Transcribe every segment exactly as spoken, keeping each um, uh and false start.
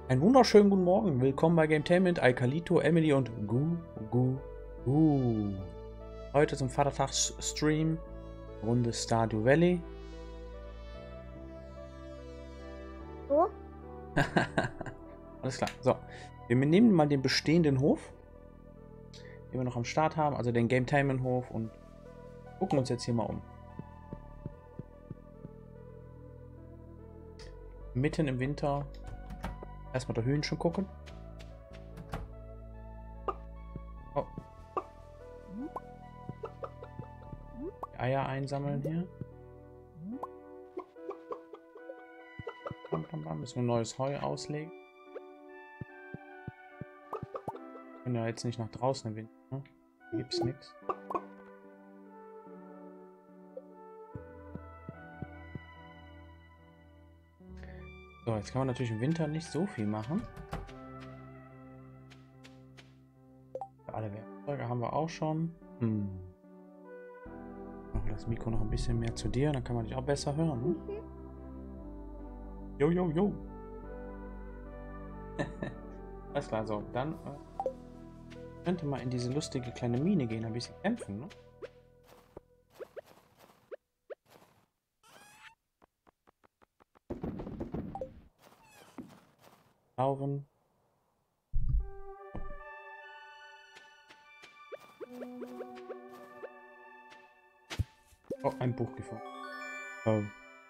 Einen wunderschönen guten Morgen. Willkommen bei Gametainment, Alkalito, Emily und Gu Gu Gu. Heute zum Vatertags-Stream. Runde Stardew Valley. Oh. Alles klar. So. Wir nehmen mal den bestehenden Hof, den wir noch am Start haben, also den Gametainment-Hof, und gucken uns jetzt hier mal um. Mitten im Winter. Erstmal der Hühnchen gucken. Oh. Die Eier einsammeln hier. Bam, bam, bam. Müssen wir neues Heu auslegen. Wir können ja jetzt nicht nach draußen im Winter. Ne? Hier gibt's nichts. So, jetzt kann man natürlich im Winter nicht so viel machen. Für alle Werkzeuge haben wir auch schon. Hm. Machen das Mikro noch ein bisschen mehr zu dir, dann kann man dich auch besser hören. Ne? Jo, jo, jo. Alles klar, so. Dann äh, könnte man in diese lustige kleine Mine gehen, ein bisschen kämpfen, ne? Laufen. Oh, ein Buch gefunden. Oh.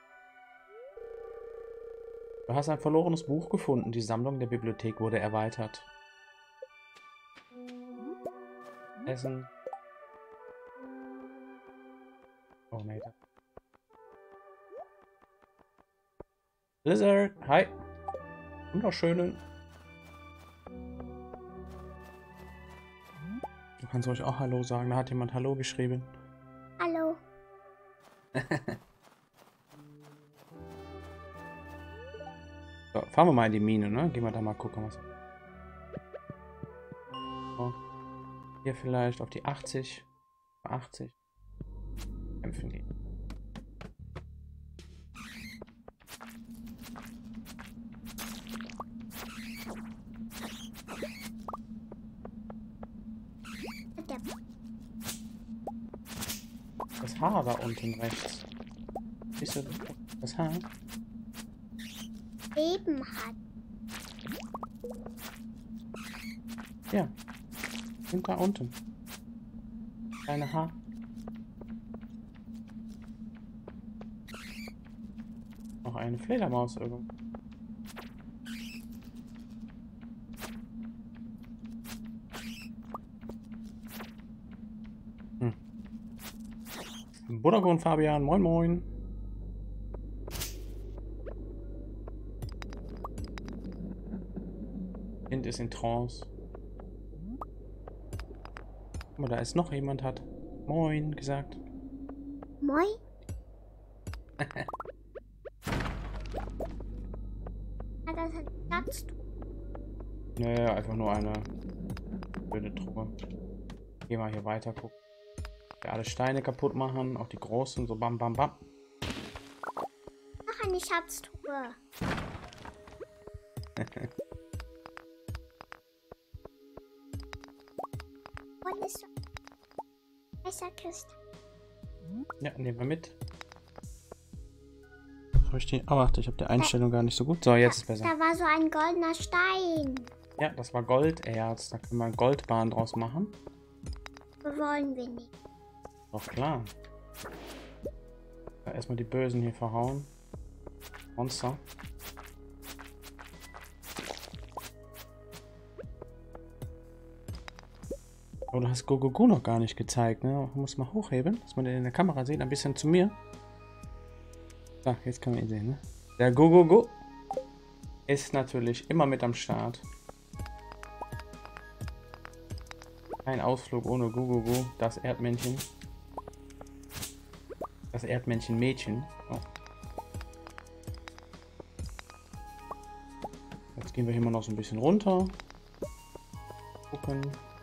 Du hast ein verlorenes Buch gefunden. Die Sammlung der Bibliothek wurde erweitert. Essen. Oh, nee. Lizard, hi. Wunderschönen. Du kannst euch auch Hallo sagen. Da hat jemand Hallo geschrieben. Hallo. So, fahren wir mal in die Mine, ne? Gehen wir da mal gucken, was. So. Hier vielleicht auf die achtzig. achtzig. Kämpfen gehen. Das Haar da unten rechts. Siehst du das Haar? Leben hat. Ja. Und da unten. Kleine Haar. Noch eine Fledermaus irgendwo. Hm. Budago und Fabian, moin moin. Kind ist in Trance. Guck mal, da ist noch jemand, hat moin gesagt. Moi. Hat das ein Platz? Naja, einfach nur eine blöde Truhe. Geh mal hier weiter gucken. Wir alle Steine kaputt machen, auch die großen, so bam bam bam. Noch eine Schatztruhe. Und ist so besser Kiste. Ja, nehmen wir mit. Soll ich die? Oh, warte, ich habe die Einstellung gar nicht so gut. So, jetzt ist besser. Da war so ein goldener Stein. Ja, das war Golderz. Da können wir Goldbahn draus machen. Das wollen wir nicht. Doch klar. Ja, erstmal die Bösen hier verhauen. Monster. Oh, du hast Gogogo noch gar nicht gezeigt, ne? Muss mal hochheben, dass man den in der Kamera sieht. Ein bisschen zu mir. So, jetzt kann man ihn sehen, ne? Der Gogogo ist natürlich immer mit am Start. Kein Ausflug ohne Gogogo. Das Erdmännchen. Das Erdmännchen-Mädchen. Oh. Jetzt gehen wir hier mal noch so ein bisschen runter. Gucken.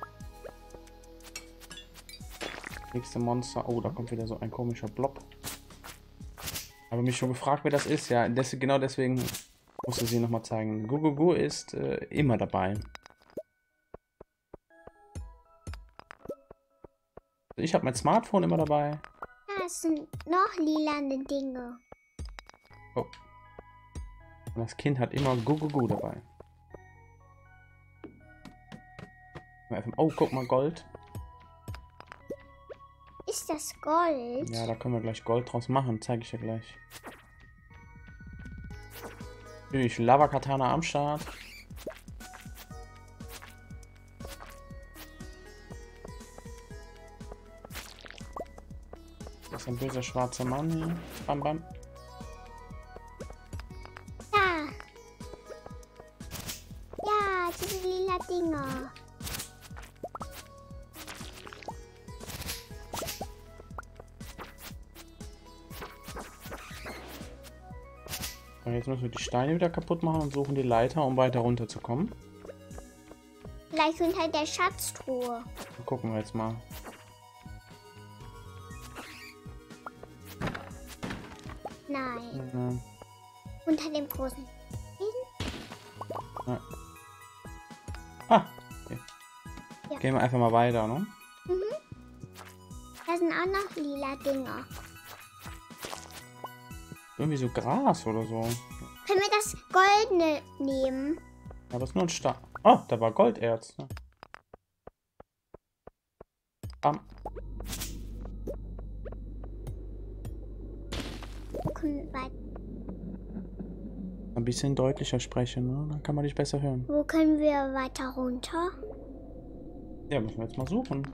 Nächste Monster. Oh, da kommt wieder so ein komischer Blob. Habe mich schon gefragt, wer das ist. Ja, des genau deswegen Musste sie nochmal zeigen. Gugugu ist äh, immer dabei. Ich habe mein Smartphone immer dabei. Da sind noch lilane Dinge. Oh. Und das Kind hat immer Gugugu dabei. Oh, guck mal, Gold. Ist das Gold? Ja, da können wir gleich Gold draus machen. Zeige ich dir gleich. Natürlich Lava Katana am Start. Das ist ein böser schwarzer Mann hier. Bam, bam. Ja. Ja, diese lila Dinger. Und jetzt müssen wir die Steine wieder kaputt machen und suchen die Leiter, um weiter runter zu kommen. Vielleicht unter der Schatztruhe. Gucken wir jetzt mal. Nein. Ja. Unter dem großen. Ja. Ah, okay. Ja. Gehen wir einfach mal weiter, ne? Mhm. Da sind auch noch lila Dinger. Irgendwie so Gras oder so. Können wir das Goldene nehmen? Ja, das ist nur ein Stab. Oh, da war Golderz. Ne? Bam. Können wir weit Ein bisschen deutlicher sprechen, ne? Dann kann man dich besser hören. Wo können wir weiter runter? Ja, müssen wir jetzt mal suchen.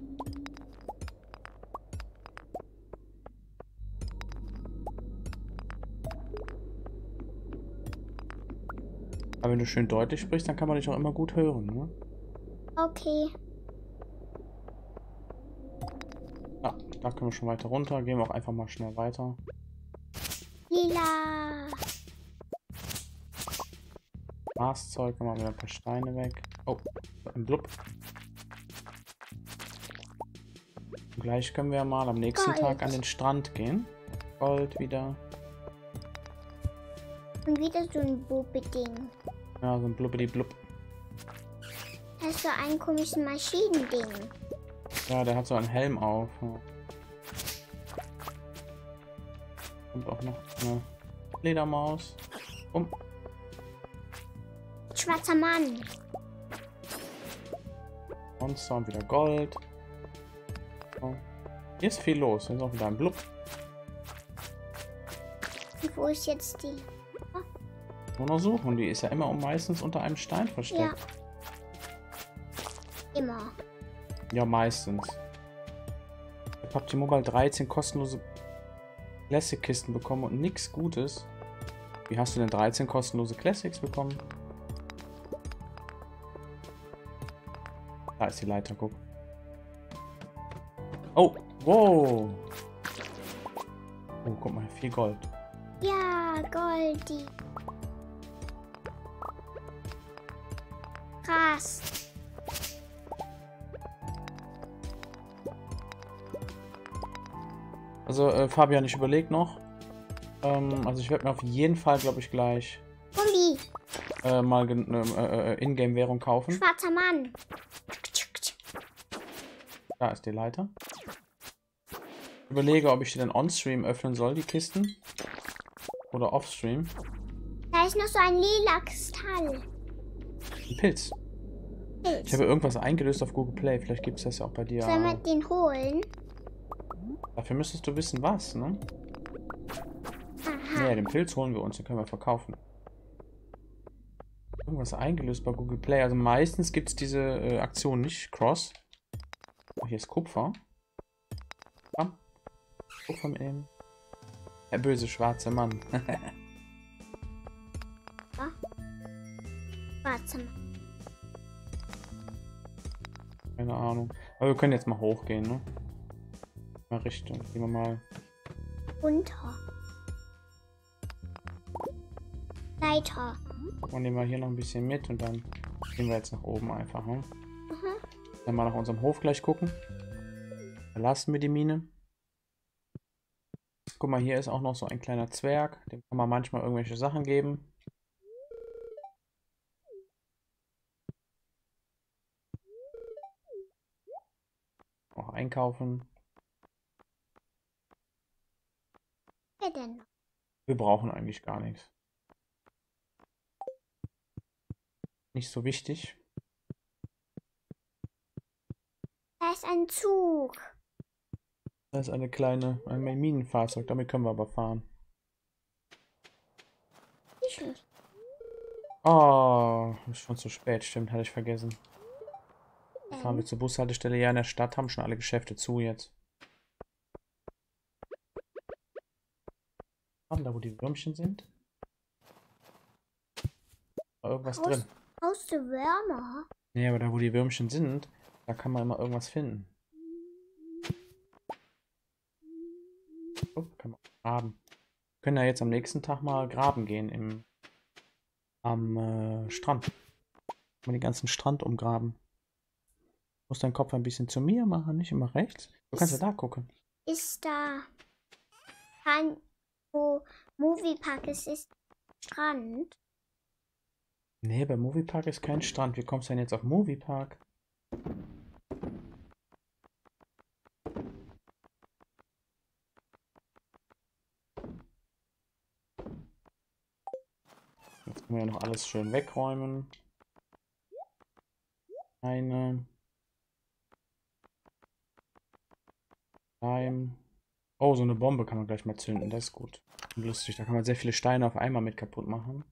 Aber wenn du schön deutlich sprichst, dann kann man dich auch immer gut hören, ne? Okay. Ja, da können wir schon weiter runter. Gehen wir auch einfach mal schnell weiter. Lila. Maßzeug, dann machen wir ein paar Steine weg. Oh, ein Blub. Und gleich können wir mal am nächsten Gold. Tag an den Strand gehen. Gold wieder. Und wieder so ein Bube-Ding. Ja, so ein Blubbidi-Blub. Das ist so ein komisches Maschinending. Ja, der hat so einen Helm auf. Ja. Und auch noch eine Fledermaus. Um. Schwarzer Mann. Monster und wieder Gold. So. Hier ist viel los. Hier ist auch wieder ein Blub. Und wo ist jetzt die? Nur noch suchen. Die ist ja immer meistens unter einem Stein Ja. versteckt. Immer. Ja, meistens. Ich habe P U B G Mobile dreizehn kostenlose Classic-Kisten bekommen und nichts Gutes. Wie hast du denn dreizehn kostenlose Classics bekommen? Da ist die Leiter, guck. Oh, wow. Oh, guck mal, viel Gold. Ja, Goldi. Krass. Also, äh, Fabian, ich überlege noch. Ähm, also ich werde mir auf jeden Fall, glaube ich, gleich Gummi. äh, mal äh, äh, Ingame-Währung kaufen. Schwarzer Mann. Da ist die Leiter. Ich überlege, ob ich die dann on-stream öffnen soll, die Kisten. Oder off-stream. Da ist noch so ein lila Kristall. Ein Pilz. Pilz. Ich habe irgendwas eingelöst auf Google Play. Vielleicht gibt es das ja auch bei dir. Sollen wir den holen? Dafür müsstest du wissen, was, ne? Aha. Ja, den Pilz holen wir uns, den können wir verkaufen. Irgendwas eingelöst bei Google Play. Also meistens gibt es diese äh, Aktion nicht cross. Oh, hier ist Kupfer. Komm. Kupfer mitnehmen. Der böse schwarze Mann. Schwarzer Mann. Keine Ahnung. Aber wir können jetzt mal hochgehen, ne? Mal Richtung. Gehen wir mal. Runter. Leiter. Und nehmen wir hier noch ein bisschen mit und dann gehen wir jetzt nach oben einfach, ne? Mhm. Dann mal nach unserem Hof gleich gucken. Verlassen wir die Mine. Guck mal, hier ist auch noch so ein kleiner Zwerg. Dem kann man manchmal irgendwelche Sachen geben. einkaufen. Wer denn noch? Wir brauchen eigentlich gar nichts. Nicht so wichtig. Da ist ein Zug. Das ist eine kleine, ein Minenfahrzeug. Damit können wir aber fahren. Ich nicht. Oh, ist schon zu spät. Stimmt, hatte ich vergessen. Ähm. Fahren wir zur Bushaltestelle. Ja, in der Stadt haben schon alle Geschäfte zu jetzt. Da, wo die Würmchen sind. War irgendwas Haus, drin. Haus der Würmer. Nee, aber da, wo die Würmchen sind, da kann man immer irgendwas finden. Oh, kann man graben. Wir können ja jetzt am nächsten Tag mal graben gehen im am äh, Strand. Kann man den ganzen Strand umgraben. Muss deinen Kopf ein bisschen zu mir machen, nicht immer rechts. Du kannst ja da gucken. Ist da kein, wo Moviepark ist, ist Strand? Nee, bei Moviepark ist kein Strand. Wie kommst du denn jetzt auf Moviepark? Jetzt können wir ja noch alles schön wegräumen. Eine. Leim. Oh, so eine Bombe kann man gleich mal zünden. Das ist gut. Lustig. Da kann man sehr viele Steine auf einmal mit kaputt machen.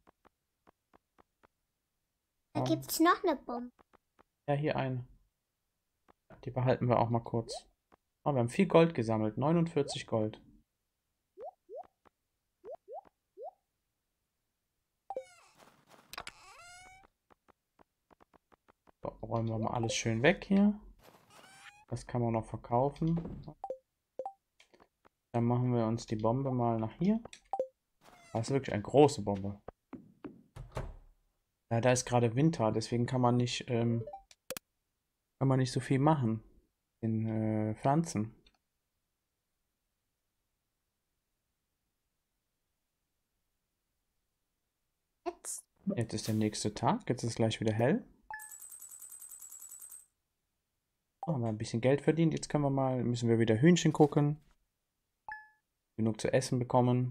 Da Ja. gibt es noch eine Bombe. Ja, hier eine. Die behalten wir auch mal kurz. Oh, wir haben viel Gold gesammelt. neunundvierzig Gold. So, räumen wir mal alles schön weg hier. Das kann man noch verkaufen. Dann machen wir uns die Bombe mal nach hier. Das ist wirklich eine große Bombe. Ja, da ist gerade Winter, deswegen kann man nicht, ähm, kann man nicht so viel machen in äh, Pflanzen. Jetzt? Jetzt ist der nächste Tag, jetzt ist es gleich wieder hell. Oh, haben wir ein bisschen Geld verdient, jetzt können wir mal, müssen wir wieder Hühnchen gucken. Genug zu essen bekommen.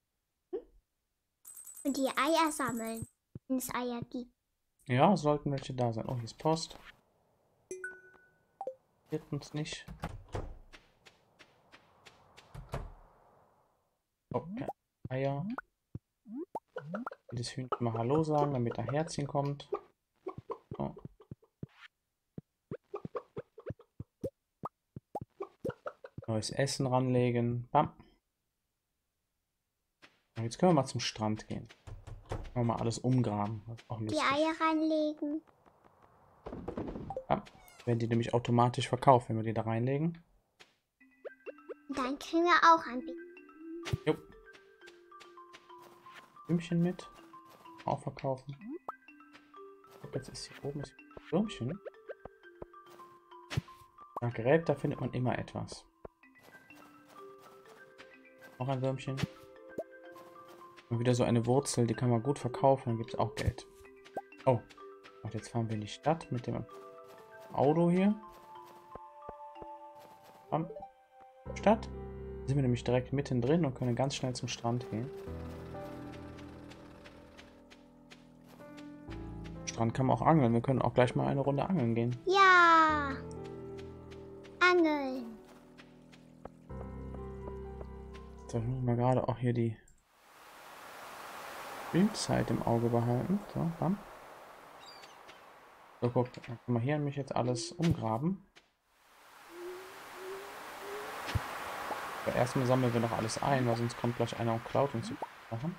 Und die Eier sammeln, wenn es Eier gibt. Ja, sollten welche da sein. Oh, hier ist Post. Wird uns nicht. Oh, ja. Eier. Das Hühnchen mal Hallo sagen, damit ein Herzchen kommt. Oh. Neues Essen ranlegen. Bam. Jetzt können wir mal zum Strand gehen. Können wir mal alles umgraben. Auch Die lustig. Eier reinlegen. Bam. Werden die nämlich automatisch verkauft, wenn wir die da reinlegen. Und dann kriegen wir auch ein bisschen. Jo. Würmchen mit. Auch verkaufen. Guck, jetzt ist hier oben ist Würmchen. Da Gräbt, da findet man immer etwas. Auch ein Würmchen. Und wieder so eine Wurzel, die kann man gut verkaufen, dann gibt es auch Geld. Oh, und jetzt fahren wir in die Stadt mit dem Auto hier. Bam. Stadt. Da sind wir nämlich direkt mittendrin und können ganz schnell zum Strand gehen. Am Strand kann man auch angeln. Wir können auch gleich mal eine Runde angeln gehen. Ja. Angeln. So, ich muss mal gerade auch hier die Spielzeit im Auge behalten. So, bam. So, guck, dann können wir hier nämlich jetzt alles umgraben. Aber erstmal sammeln wir noch alles ein, weil sonst kommt gleich einer und klaut uns die Sachen.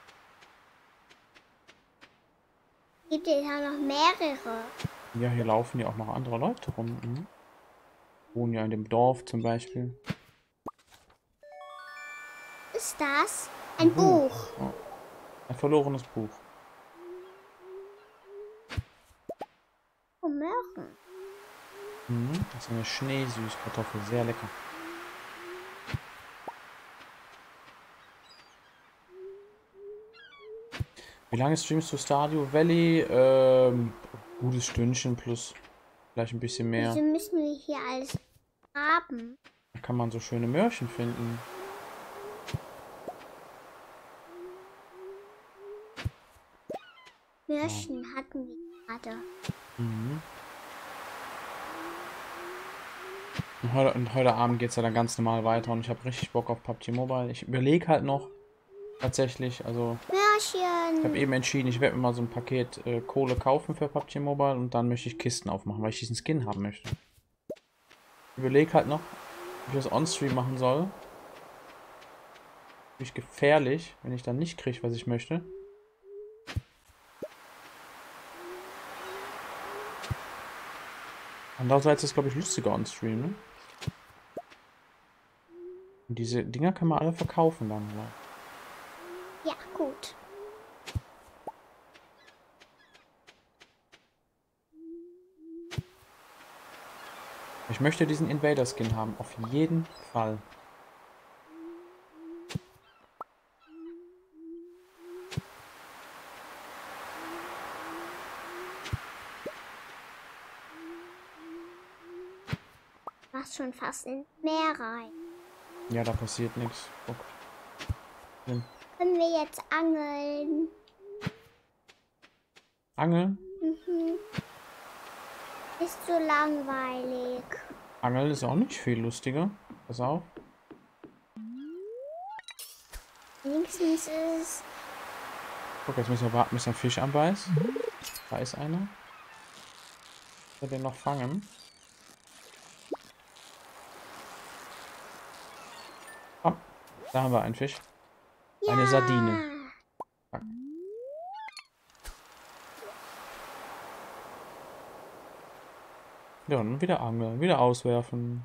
Gibt es ja noch mehrere. Ja, hier laufen ja auch noch andere Leute rum. Mhm. Wohnen ja in dem Dorf zum Beispiel. Ist das ein Buch. Buch? Oh. Ein verlorenes Buch. Oh, Möhren. Mhm. Das ist eine Schneesüßkartoffel. Sehr lecker. Wie lange streamst du Stardew Valley? Ähm, gutes Stündchen plus vielleicht ein bisschen mehr. Wieso müssen wir hier alles Haben. Da kann man so schöne Möhrchen finden. Mürchen hatten wir gerade. Mhm. Und heute, und heute Abend geht es ja dann ganz normal weiter und ich habe richtig Bock auf P U B G Mobile. Ich überlege halt noch tatsächlich, also ich habe Mürchen. eben entschieden, ich werde mir mal so ein Paket äh, Kohle kaufen für P U B G Mobile und dann möchte ich Kisten aufmachen, weil ich diesen Skin haben möchte. Ich überlege halt noch, ob ich das on-stream machen soll. Natürlich gefährlich, wenn ich dann nicht kriege, was ich möchte. Andererseits ist es, glaube ich, lustiger on-stream, ne? Und diese Dinger kann man alle verkaufen dann, oder? Ja, gut. Ich möchte diesen Invader-Skin haben, auf jeden Fall. Du machst schon fast ins Meer rein. Ja, da passiert nichts. Guck. Hm. Können wir jetzt angeln? Angeln? Mhm. Ist so langweilig. Angeln ist auch nicht viel lustiger. Pass auf. Wenigstens ist... Guck, jetzt müssen wir warten, bis ein Fisch anbeißt. Da ist einer. Ich will den noch fangen. Komm, da haben wir einen Fisch. Ja. Eine Sardine. Zack. Ja, und wieder angeln, wieder auswerfen.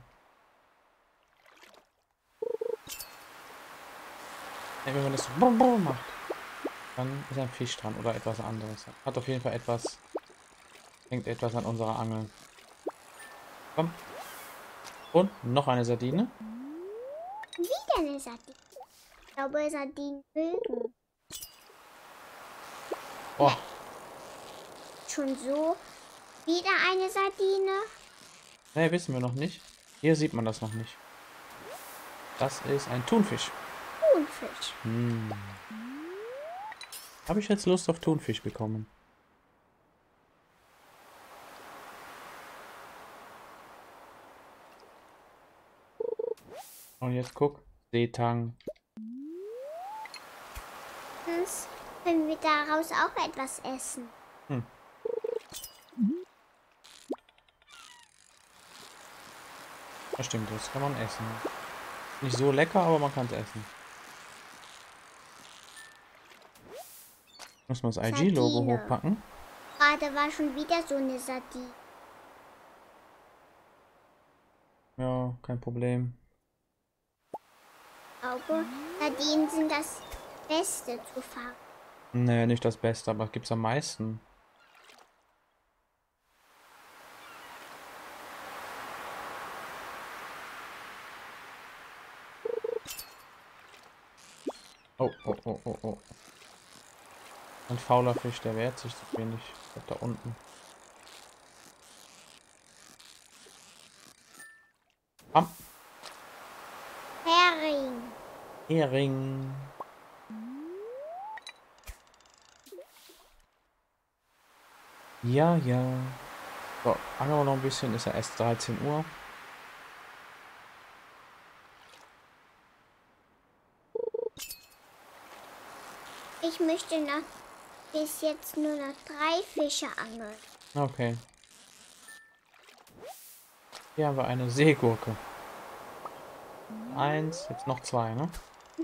Ja, wenn man das so brr brr macht, dann ist ein Fisch dran oder etwas anderes. Hat auf jeden Fall etwas, hängt etwas an unserer Angel. Komm. Und noch eine Sardine. Wieder eine Sardine. Ich glaube, Sardinen mögen. Oh, Schon so. Wieder eine Sardine. ne, wissen wir noch nicht. Hier sieht man das noch nicht. Das ist ein Thunfisch. Thunfisch. Hm. Habe ich jetzt Lust auf Thunfisch bekommen? Und jetzt guck. Seetang. Sonst können wir daraus auch etwas essen. Hm. Das stimmt, das kann man essen. Nicht so lecker, aber man kann es essen. Muss man das I G-Logo Sardine. hochpacken? Gerade war schon wieder so eine Sardine. Ja, kein Problem. Ich glaube, Sardinen sind das Beste zu fangen. Nee, nicht das Beste, aber gibt's am meisten. Oh, oh, oh, oh, oh. Ein fauler Fisch, der wehrt sich zu wenig. Da unten. Bam. Hering. Hering. Ja, ja. So, angeln wir noch ein bisschen. Ist ja erst dreizehn Uhr. Ich möchte noch bis jetzt nur noch drei Fische angeln. Okay. Hier haben wir eine Seegurke. Eins, jetzt noch zwei, ne? Mhm.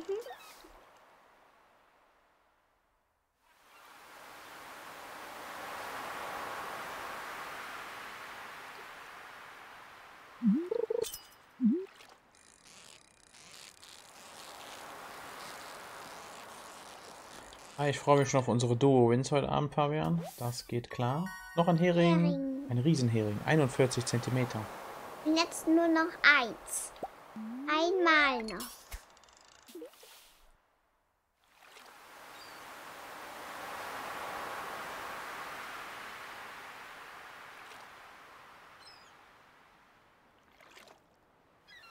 Ah, ich freue mich schon auf unsere Duo-Wins heute Abend, Fabian. Das geht klar. Noch ein Hering. Hering. Ein Riesenhering. einundvierzig Zentimeter. Und jetzt nur noch eins. Einmal noch.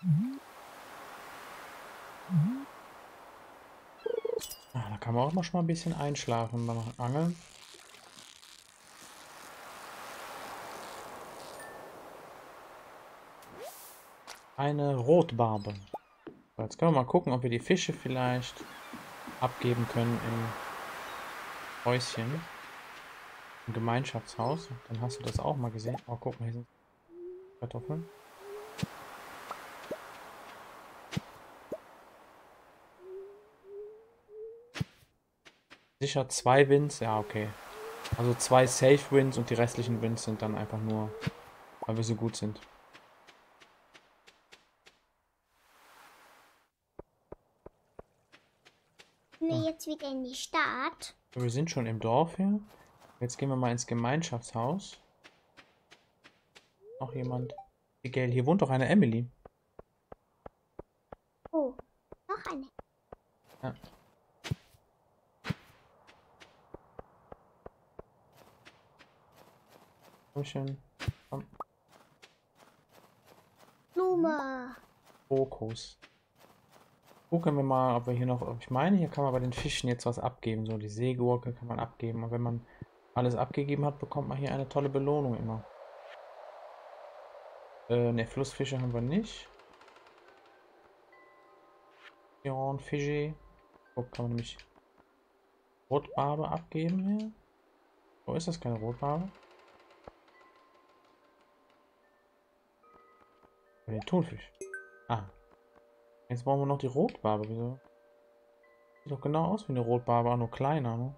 Ah, da kann man auch mal schon mal ein bisschen einschlafen beim Angeln. Eine Rotbarbe. So, jetzt können wir mal gucken, ob wir die Fische vielleicht abgeben können im Häuschen. Im Gemeinschaftshaus. Dann hast du das auch mal gesehen. Oh, guck mal, hier sind Kartoffeln. Sicher zwei Wins. Ja, okay. Also zwei Safe Wins und die restlichen Wins sind dann einfach nur, weil wir so gut sind. Sind wir jetzt wieder in die Stadt? Wir sind schon im Dorf hier. Jetzt gehen wir mal ins Gemeinschaftshaus. Noch jemand? Miguel, hier wohnt doch eine Emily. Oh, noch eine. Ja. Komm schön. Komm. Blume. Fokus. Gucken wir mal, ob wir hier noch. Ich meine, hier kann man bei den Fischen jetzt was abgeben. So, die Seegurke kann man abgeben. Und wenn man alles abgegeben hat, bekommt man hier eine tolle Belohnung immer. Äh, ne, Flussfische haben wir nicht. Ja, Fische. Oh, kann man nämlich Rotbarbe abgeben hier? Wo ist das? Keine Rotbarbe? Den Thunfisch. Ah. Jetzt brauchen wir noch die Rotbarbe. Wieso? Sieht doch genau aus wie eine Rotbarbe, auch nur kleiner, ne?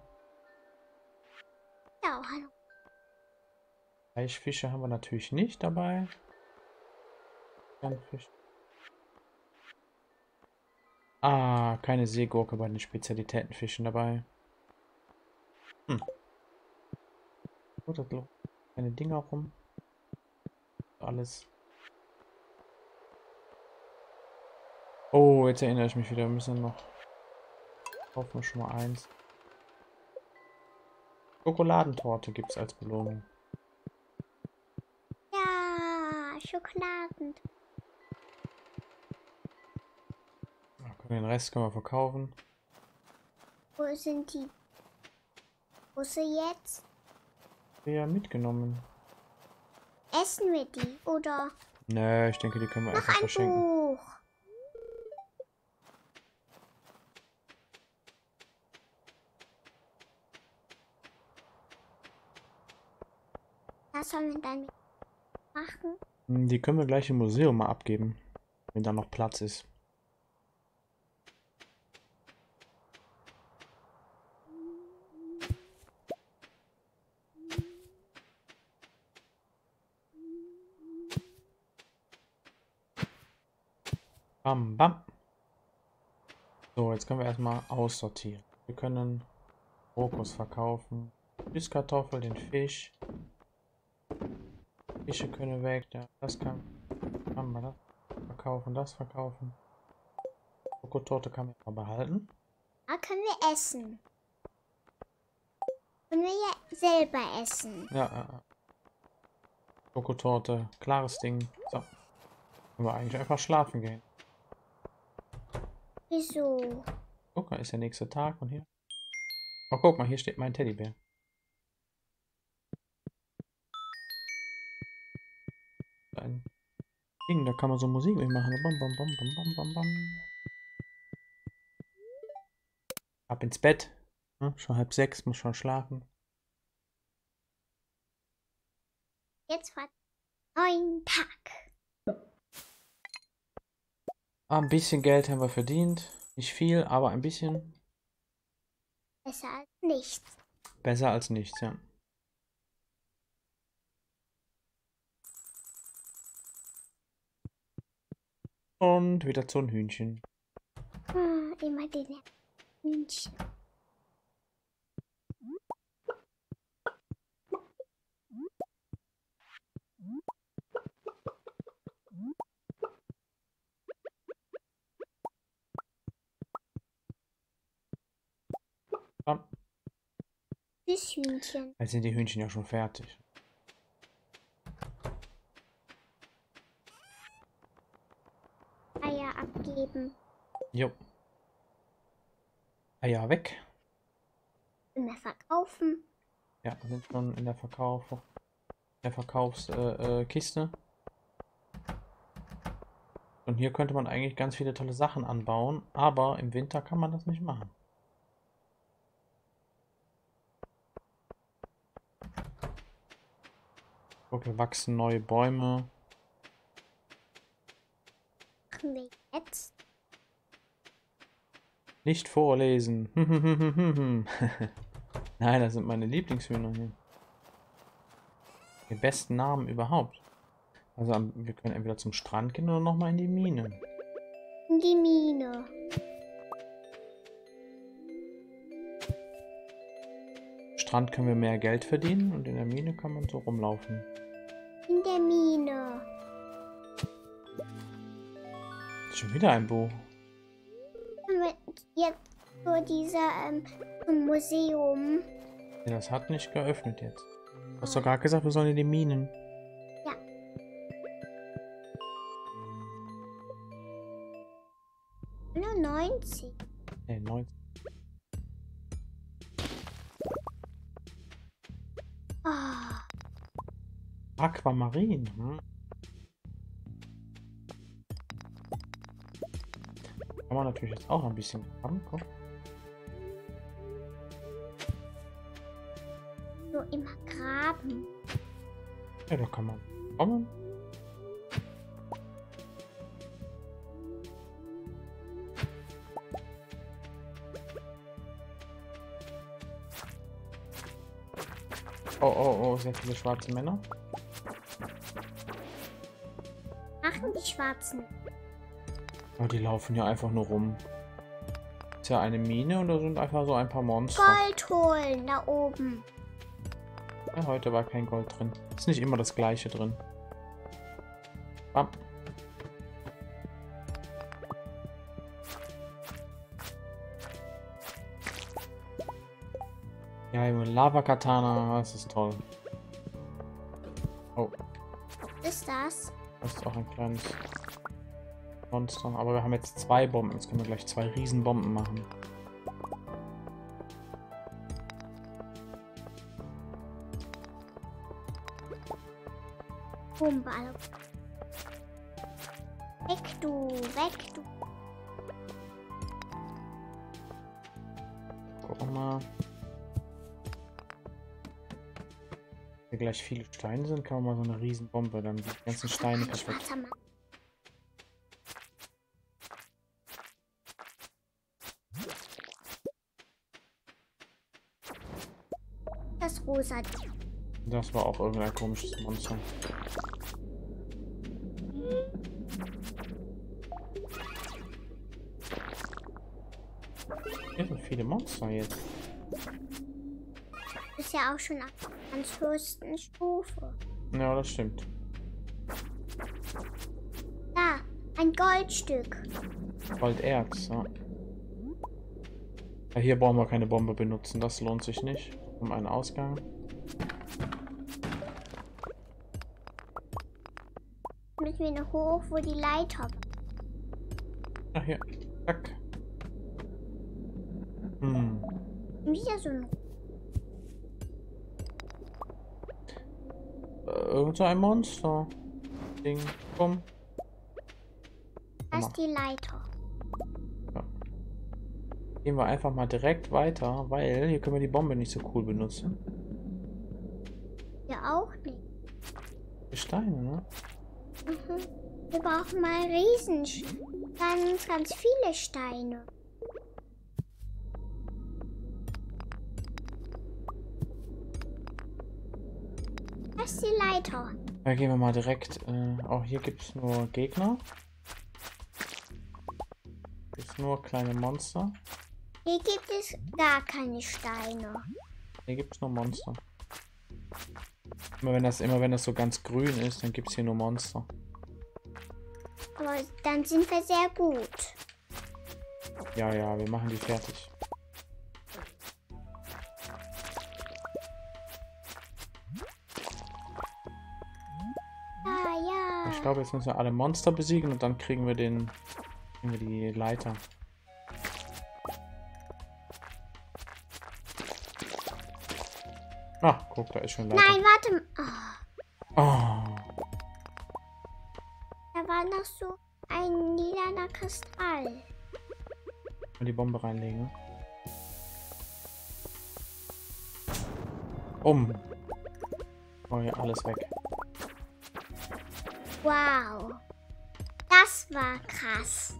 Ja, hallo. Fleischfische haben wir natürlich nicht dabei. Fisch. Ah, keine Seegurke bei den Spezialitätenfischen dabei. Hm. Gut, da keine Dinger rum. Alles. Oh, jetzt erinnere ich mich wieder. Wir müssen noch. Kaufen wir schon mal eins. Schokoladentorte gibt es als Belohnung. Ja, Schokoladen. Den Rest können wir verkaufen. Wo sind die Busse jetzt? Ja, mitgenommen. Essen wir die oder Nö, ich denke, die können wir noch einfach ein verschenken. Buch? Was sollen wir dann machen? Die können wir gleich im Museum mal abgeben, wenn da noch Platz ist. Bam, bam. So, jetzt können wir erstmal aussortieren. Wir können Krokus verkaufen. Süßkartoffel, den Fisch. Fische können weg. Ja, das kann, kann man das verkaufen, das verkaufen. Schokotorte kann man mal behalten. Da können wir essen. Können wir ja selber essen. Ja, äh, Schokotorte, klares Ding. So. Können wir eigentlich einfach schlafen gehen. Wieso? Guck mal, ist der nächste Tag und hier. Oh, guck mal, hier steht mein Teddybär. Ein Ding, da kann man so Musik mitmachen. Bam, bam, bam, bam, bam, bam, bam. Ab ins Bett. Ja, schon halb sechs, muss schon schlafen. Jetzt war neun Tag. Ah, ein bisschen Geld haben wir verdient. Nicht viel, aber ein bisschen. Besser als nichts. Besser als nichts, ja. Und wieder zu ein Hühnchen. Hm, immer den Hühnchen. Bam. Süß Hühnchen. Jetzt sind die Hühnchen ja schon fertig. Eier abgeben. Jo. Eier weg. Immer verkaufen. Ja, wir sind schon in der Verkauf, der Verkaufskiste. Äh, Kiste. Und hier könnte man eigentlich ganz viele tolle Sachen anbauen, aber im Winter kann man das nicht machen. Guck, hier wachsen neue Bäume. Machen wir jetzt. Nicht vorlesen. Nein, das sind meine Lieblingshühner hier. Die besten Namen überhaupt. Also wir können entweder zum Strand gehen oder nochmal in die Mine. In die Mine. Strand können wir mehr Geld verdienen und in der Mine kann man so rumlaufen. In der Mine. Schon wieder ein Buch. Jetzt so dieser ähm, Museum. Ja, das hat nicht geöffnet jetzt. Du hast doch gerade gesagt, wir sollen in die Minen. Ja. Nur neunzig. Nee, neunzig. Oh. Aquamarin. Hm. Kann man natürlich jetzt auch ein bisschen haben. Guck. So immer graben. Ja, da kann man kommen. Oh, oh, oh, sehr viele schwarze Männer. Machen die Schwarzen. Oh, die laufen ja einfach nur rum. Ist ja eine Mine und da sind einfach so ein paar Monster. Gold holen, da oben. Ja, heute war kein Gold drin. Ist nicht immer das gleiche drin. Bam. Ja, Lava-Katana, das ist toll. Oh. Was ist das? Das ist auch ein kleines Monster. Aber wir haben jetzt zwei Bomben. Jetzt können wir gleich zwei Riesenbomben machen. Bumball. Weg du, weg du. Gucken wir mal. Wenn gleich viele Steine sind, kann man mal so eine Riesenbombe, dann die ganzen Steine perfekt. Das rosa. Das war auch irgendein komisches Monster. Hier sind viele Monster jetzt. Ist ja auch schon auf ganz höchsten Stufe. Ja, das stimmt. Da, ein Goldstück. Golderz, ja. Ja. Hier brauchen wir keine Bombe benutzen, das lohnt sich nicht. Um einen Ausgang. Müssen wir noch hoch, wo die Leiter. Ach hier. Zack. Hm. Wieder so ein. Irgend so ein Monster. Ding. Komm. Da ist die Leiter. Ja. Gehen wir einfach mal direkt weiter, weil hier können wir die Bombe nicht so cool benutzen. Ja, auch nicht. Die Steine, ne? Mhm. Wir brauchen mal Riesen. Ganz, ganz viele Steine. Das ist die Leiter. Da gehen wir mal direkt. Äh, auch hier gibt es nur Gegner. Gibt nur kleine Monster. Hier gibt es gar keine Steine. Hier gibt es nur Monster. Immer wenn das, immer wenn das so ganz grün ist, dann gibt es hier nur Monster. Aber dann sind wir sehr gut. Ja, ja, wir machen die fertig. Ja, ja. Ich glaube, jetzt müssen wir alle Monster besiegen und dann kriegen wir den Nehmen wir die Leiter. Ach, guck, da ist schon Leiter. Nein, warte. Oh, Oh. da war noch so ein lilaner Kristall. Und die Bombe reinlegen. Um. Oh ja, alles weg. Wow. Das war krass.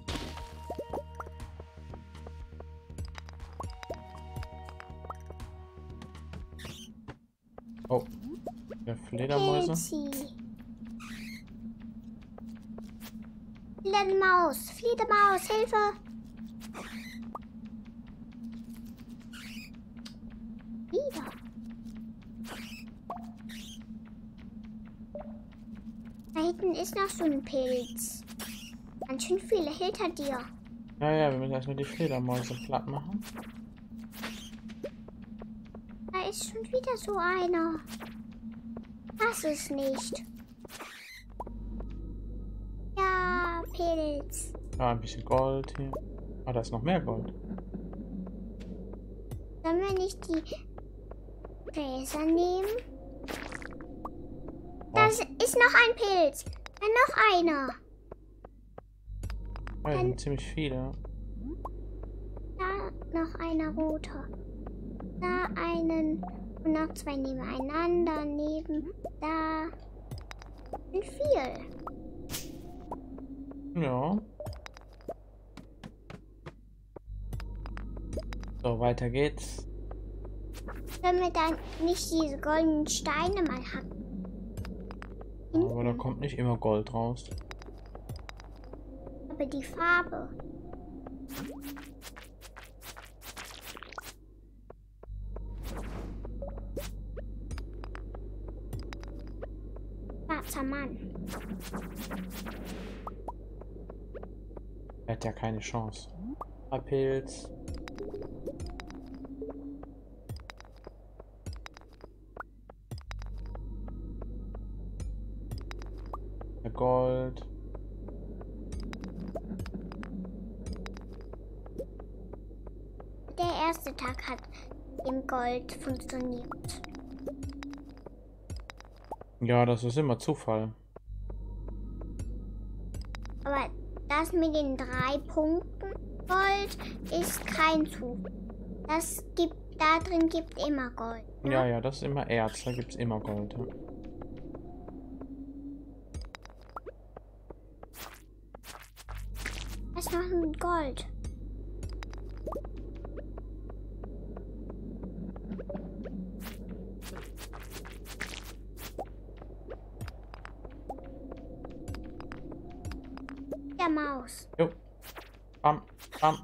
Oh. Der Fledermäuse. Pilzi. Fledermaus. Fledermaus, Hilfe. Wieder. Da hinten ist noch so ein Pilz. Ganz schön viele hinter dir. Ja, ja, wir müssen erstmal die Fledermäuse platt machen. Da ist schon wieder so einer. Das ist nicht. Ja, Pilz. Ah, ein bisschen Gold hier. Ah, da ist noch mehr Gold. Sollen wir nicht die Gräser nehmen? Da ist noch ein Pilz. Da noch einer. Ah, hier sind ziemlich viele. Da noch einer roter. Da einen und noch zwei nebeneinander. Neben da. Und viel. Ja. So, weiter geht's. Sollen wir dann nicht diese goldenen Steine mal hacken? Aber da kommt nicht immer Gold raus. Aber die Farbe. Schwarzer Mann. Er hat ja keine Chance. Ah, Pilz. Der Gold. Der erste Tag hat im Gold funktioniert. Ja, das ist immer Zufall. Aber das mit den drei Punkten Gold ist kein Zufall. Das gibt, da drin gibt immer Gold. Ne? Ja, ja, das ist immer Erz. Da gibt es immer Gold. Ja. Das ist noch ein Gold. Der Maus. Jo. Bam, bam.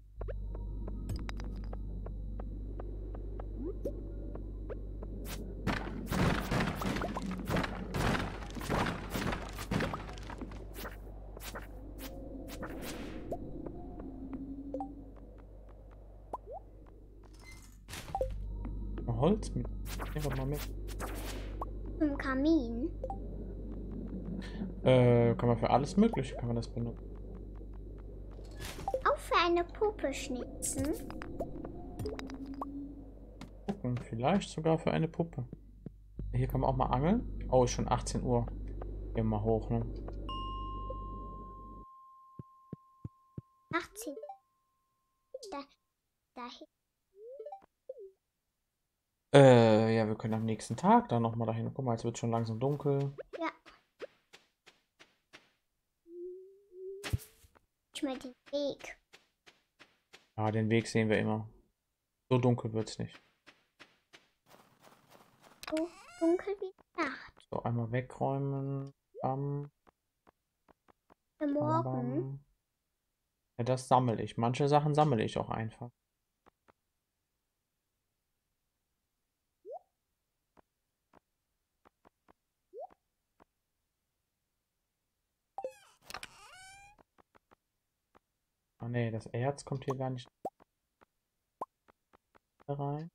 Holz mit. Nehmen wir mal mit. Im Kamin. Äh, kann man für alles Mögliche kann man das benutzen. Auch für eine Puppe schnitzen. Gucken, vielleicht sogar für eine Puppe. Hier kann man auch mal angeln. Oh, ist schon achtzehn Uhr. Gehen wir mal hoch, ne? achtzehn. Da, dahin. Äh, ja, wir können am nächsten Tag dann nochmal dahin. Guck mal, jetzt wird schon langsam dunkel. Ja. Ich meine den Weg. Ja, den Weg sehen wir immer. So dunkel wird es nicht. So dunkel wie Nacht. So, einmal wegräumen. Bam, Für bam, morgen. bam. Ja, das sammle ich. Manche Sachen sammle ich auch einfach. Ah ne, das Erz kommt hier gar nicht rein.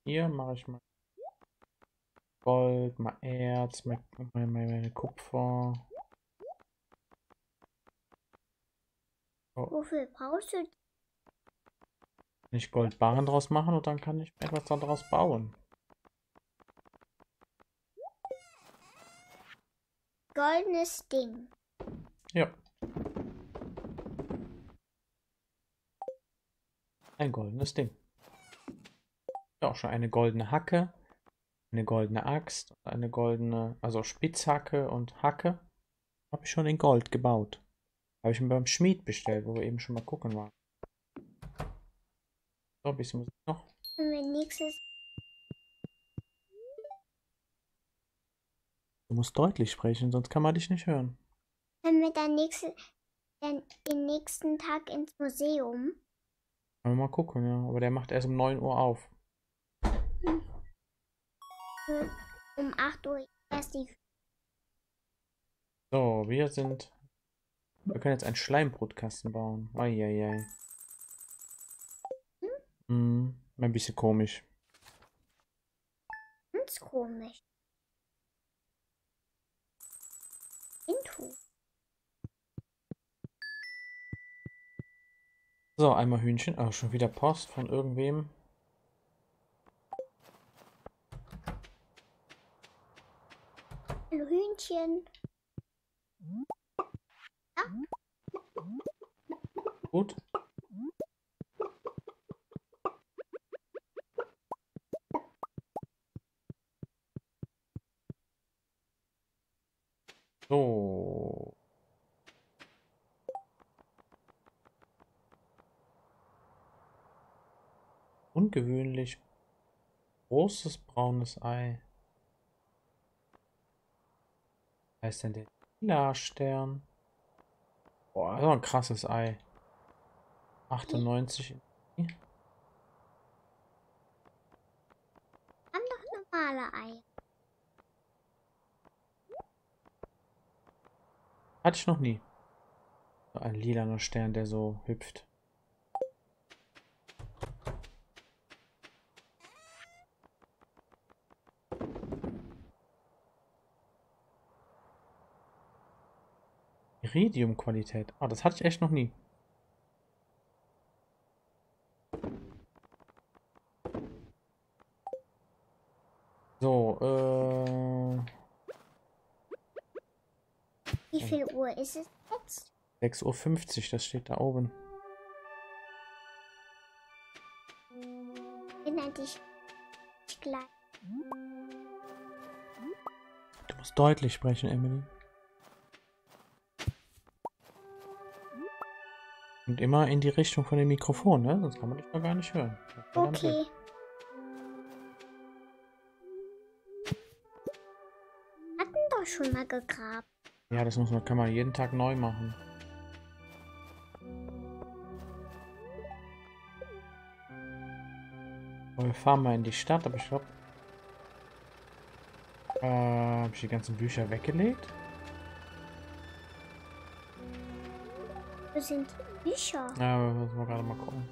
Hier mache ich mal Gold, mal Erz, mal, mal, mal meine Kupfer. Oh. Wofür brauchst du? Kann ich Goldbarren draus machen und dann kann ich etwas daraus bauen. Goldenes Ding. Ja. Ein goldenes Ding. Ja, auch schon eine goldene Hacke, eine goldene Axt, eine goldene, also Spitzhacke und Hacke. Habe ich schon in Gold gebaut. Habe ich mir beim Schmied bestellt, wo wir eben schon mal gucken waren. So, ein bisschen Musik noch. Und wenn nächstes. Du musst deutlich sprechen, sonst kann man dich nicht hören. Wenn wir dann, nächste, dann den nächsten Tag ins Museum. Können wir mal gucken, ja. Aber der macht erst um neun Uhr auf. Um acht Uhr erst die. So, wir sind... Wir können jetzt einen Schleimbrutkasten bauen. Eieiei. Hm, ein bisschen komisch. Ganz komisch. Intu. So, einmal Hühnchen. Ah, schon wieder Post von irgendwem. Hallo Hühnchen. Ja. Gut. So. Ungewöhnlich großes braunes Ei. Wer ist denn der lila Stern? Boah, das ist ein krasses Ei. achtundneunzig. Haben doch normale Eier. Hatte ich noch nie. So ein lilaner Stern, der so hüpft. Iridium-Qualität. Ah, das hatte ich echt noch nie. So, äh... Wie viel Uhr ist es jetzt? sechs Uhr fünfzig, das steht da oben. Erinnere dich gleich. Du musst deutlich sprechen, Emily. Und immer in die Richtung von dem Mikrofon, ne? Sonst kann man dich doch gar nicht hören. Okay. Hatten doch schon mal gegraben. Ja, das muss man, kann man jeden Tag neu machen. Aber wir fahren mal in die Stadt, aber ich glaube... Äh, habe ich die ganzen Bücher weggelegt? Wo sind die Bücher? Ja, wir müssen wir gerade mal gucken.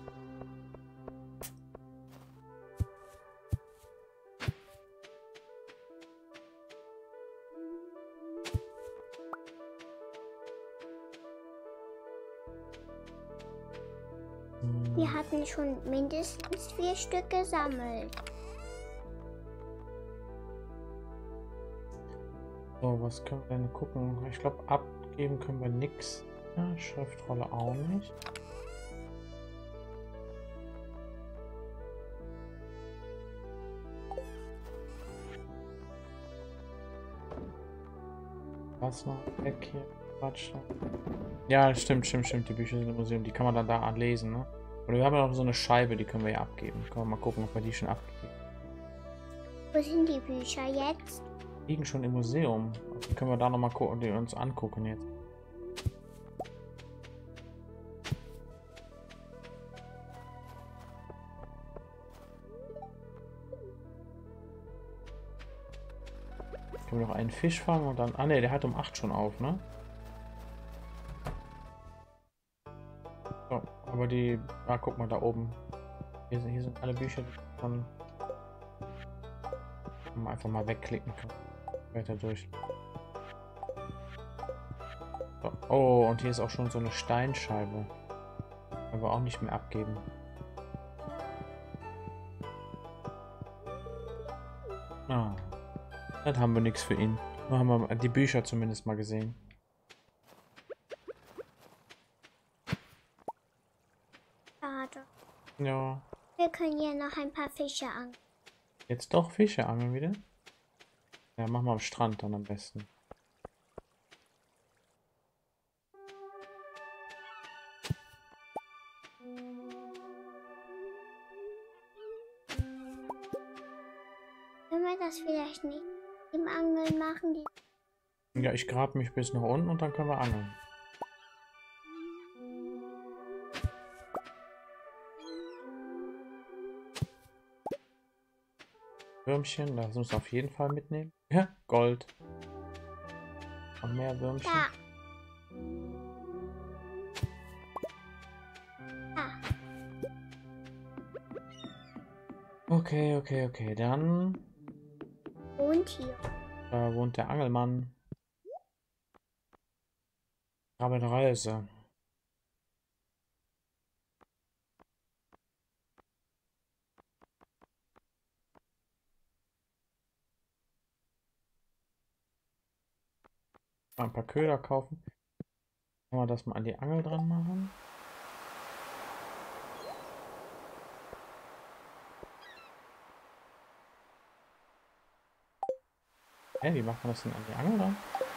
Wir hatten schon mindestens vier Stück gesammelt. So, was können wir denn gucken? Ich glaube, abgeben können wir nichts. Ja, Schriftrolle auch nicht. Was noch weg hier? Quatsch. Ja, stimmt, stimmt, stimmt. Die Bücher sind im Museum. Die kann man dann da lesen, ne? Oder wir haben ja noch so eine Scheibe, die können wir ja abgeben. Können wir mal gucken, ob wir die schon abgegeben haben. Wo sind die Bücher jetzt? Die liegen schon im Museum. Also können wir da noch mal gucken, die uns angucken jetzt. Können wir noch einen Fisch fangen und dann... Ah ne, der hat um acht schon auf, ne? So, aber die... Ah, guck mal, da oben. Hier sind, hier sind alle Bücher von... Man einfach mal wegklicken kann. Weiter durch. So. Oh, und hier ist auch schon so eine Steinscheibe. Aber auch nicht mehr abgeben. Ah. Dann haben wir nichts für ihn. Nur haben wir die Bücher zumindest mal gesehen. Schade. Ja. Wir können ja noch ein paar Fische angeln. Jetzt doch Fische angeln wieder? Ja, machen wir am Strand dann am besten. Können wir das vielleicht nicht im Angeln machen? Die Ja, ich grab mich bis nach unten und dann können wir angeln. Würmchen, das muss auf jeden Fall mitnehmen. Ja, Gold. Und mehr Würmchen. da. Da. Okay, okay, okay. Dann Und hier. da wohnt der Angelmann. Reise. Mal ein paar Köder kaufen. Kann man das mal an die Angel dran machen? Hä, wie macht man das denn an die Angel dran?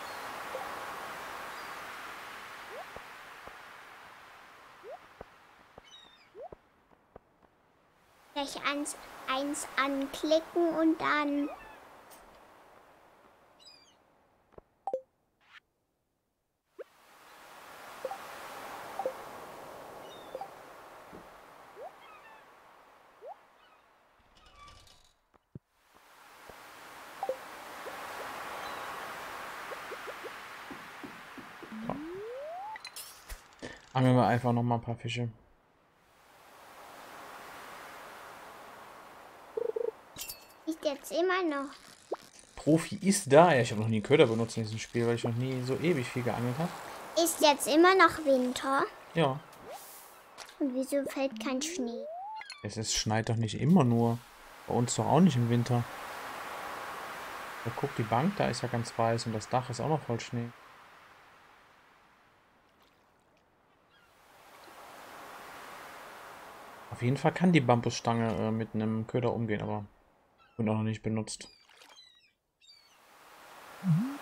Gleich eins, eins anklicken und dann. So. Angeln wir einfach noch mal ein paar Fische. Ist jetzt immer noch. Profi ist da. Ja, ich habe noch nie Köder benutzt in diesem Spiel, weil ich noch nie so ewig viel geangelt habe. Ist jetzt immer noch Winter. Ja. Und wieso fällt kein Schnee? Es ist, schneit doch nicht immer nur. Bei uns doch auch nicht im Winter. Da guck, die Bank, da ist ja ganz weiß und das Dach ist auch noch voll Schnee. Auf jeden Fall kann die Bambusstange äh, mit einem Köder umgehen, aber wird auch noch nicht benutzt. Mhm.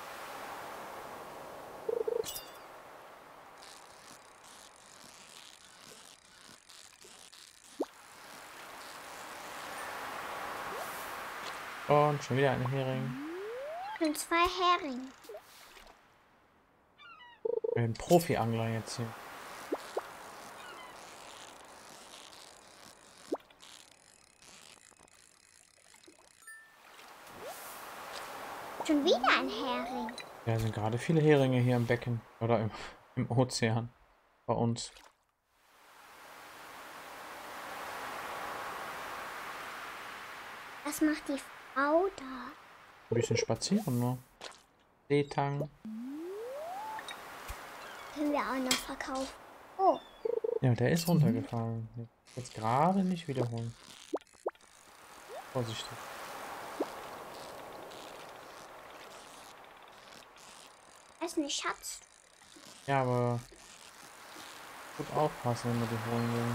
Und schon wieder ein Hering. Und zwei Heringe. Ein Profi-Angler jetzt hier. Schon wieder ein Hering. Ja, sind gerade viele Heringe hier im Becken. Oder im, im Ozean. Bei uns. Was macht die Frau da? Ein bisschen spazieren nur. Seetang. Können wir auch noch verkaufen. Oh. Ja, der ist runtergefallen. Jetzt gerade nicht wiederholen. Vorsichtig. Das ist ein Schatz. Ja, aber gut aufpassen, wenn wir die holen wollen.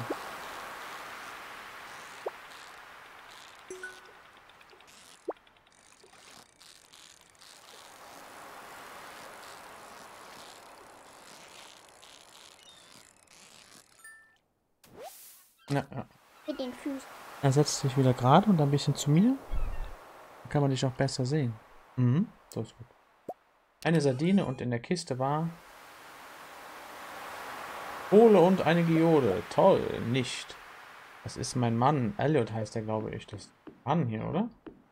Ja, ja. Mit den Füßen. Er setzt sich wieder gerade und ein bisschen zu mir. Dann kann man dich auch besser sehen. Mhm, so ist gut. Eine Sardine und in der Kiste war Kohle und eine Geode. Toll, nicht. Das ist mein Mann. Elliot heißt der, glaube ich. Das Mann hier, oder?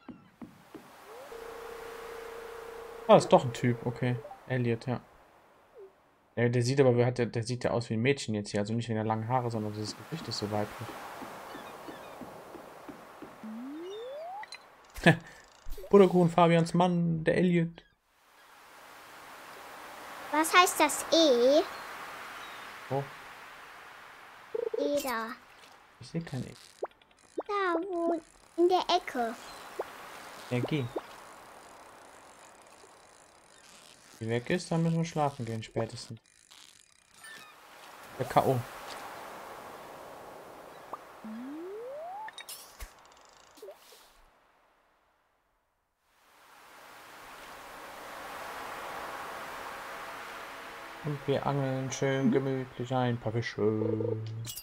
Ah, ist doch ein Typ. Okay. Elliot, ja. Ja, der sieht aber, der, der sieht ja aus wie ein Mädchen jetzt hier. Also nicht wegen der langen Haare, sondern das Gesicht ist so weiblich. Butterkuchen, Fabians Mann, der Elliot. Was heißt das E? Oh. E da. Ich sehe kein E. Da, wo? In der Ecke. Ja, geh. Die weg ist, dann müssen wir schlafen gehen, spätestens. Der K O. Und wir angeln schön gemütlich ein paar Fische.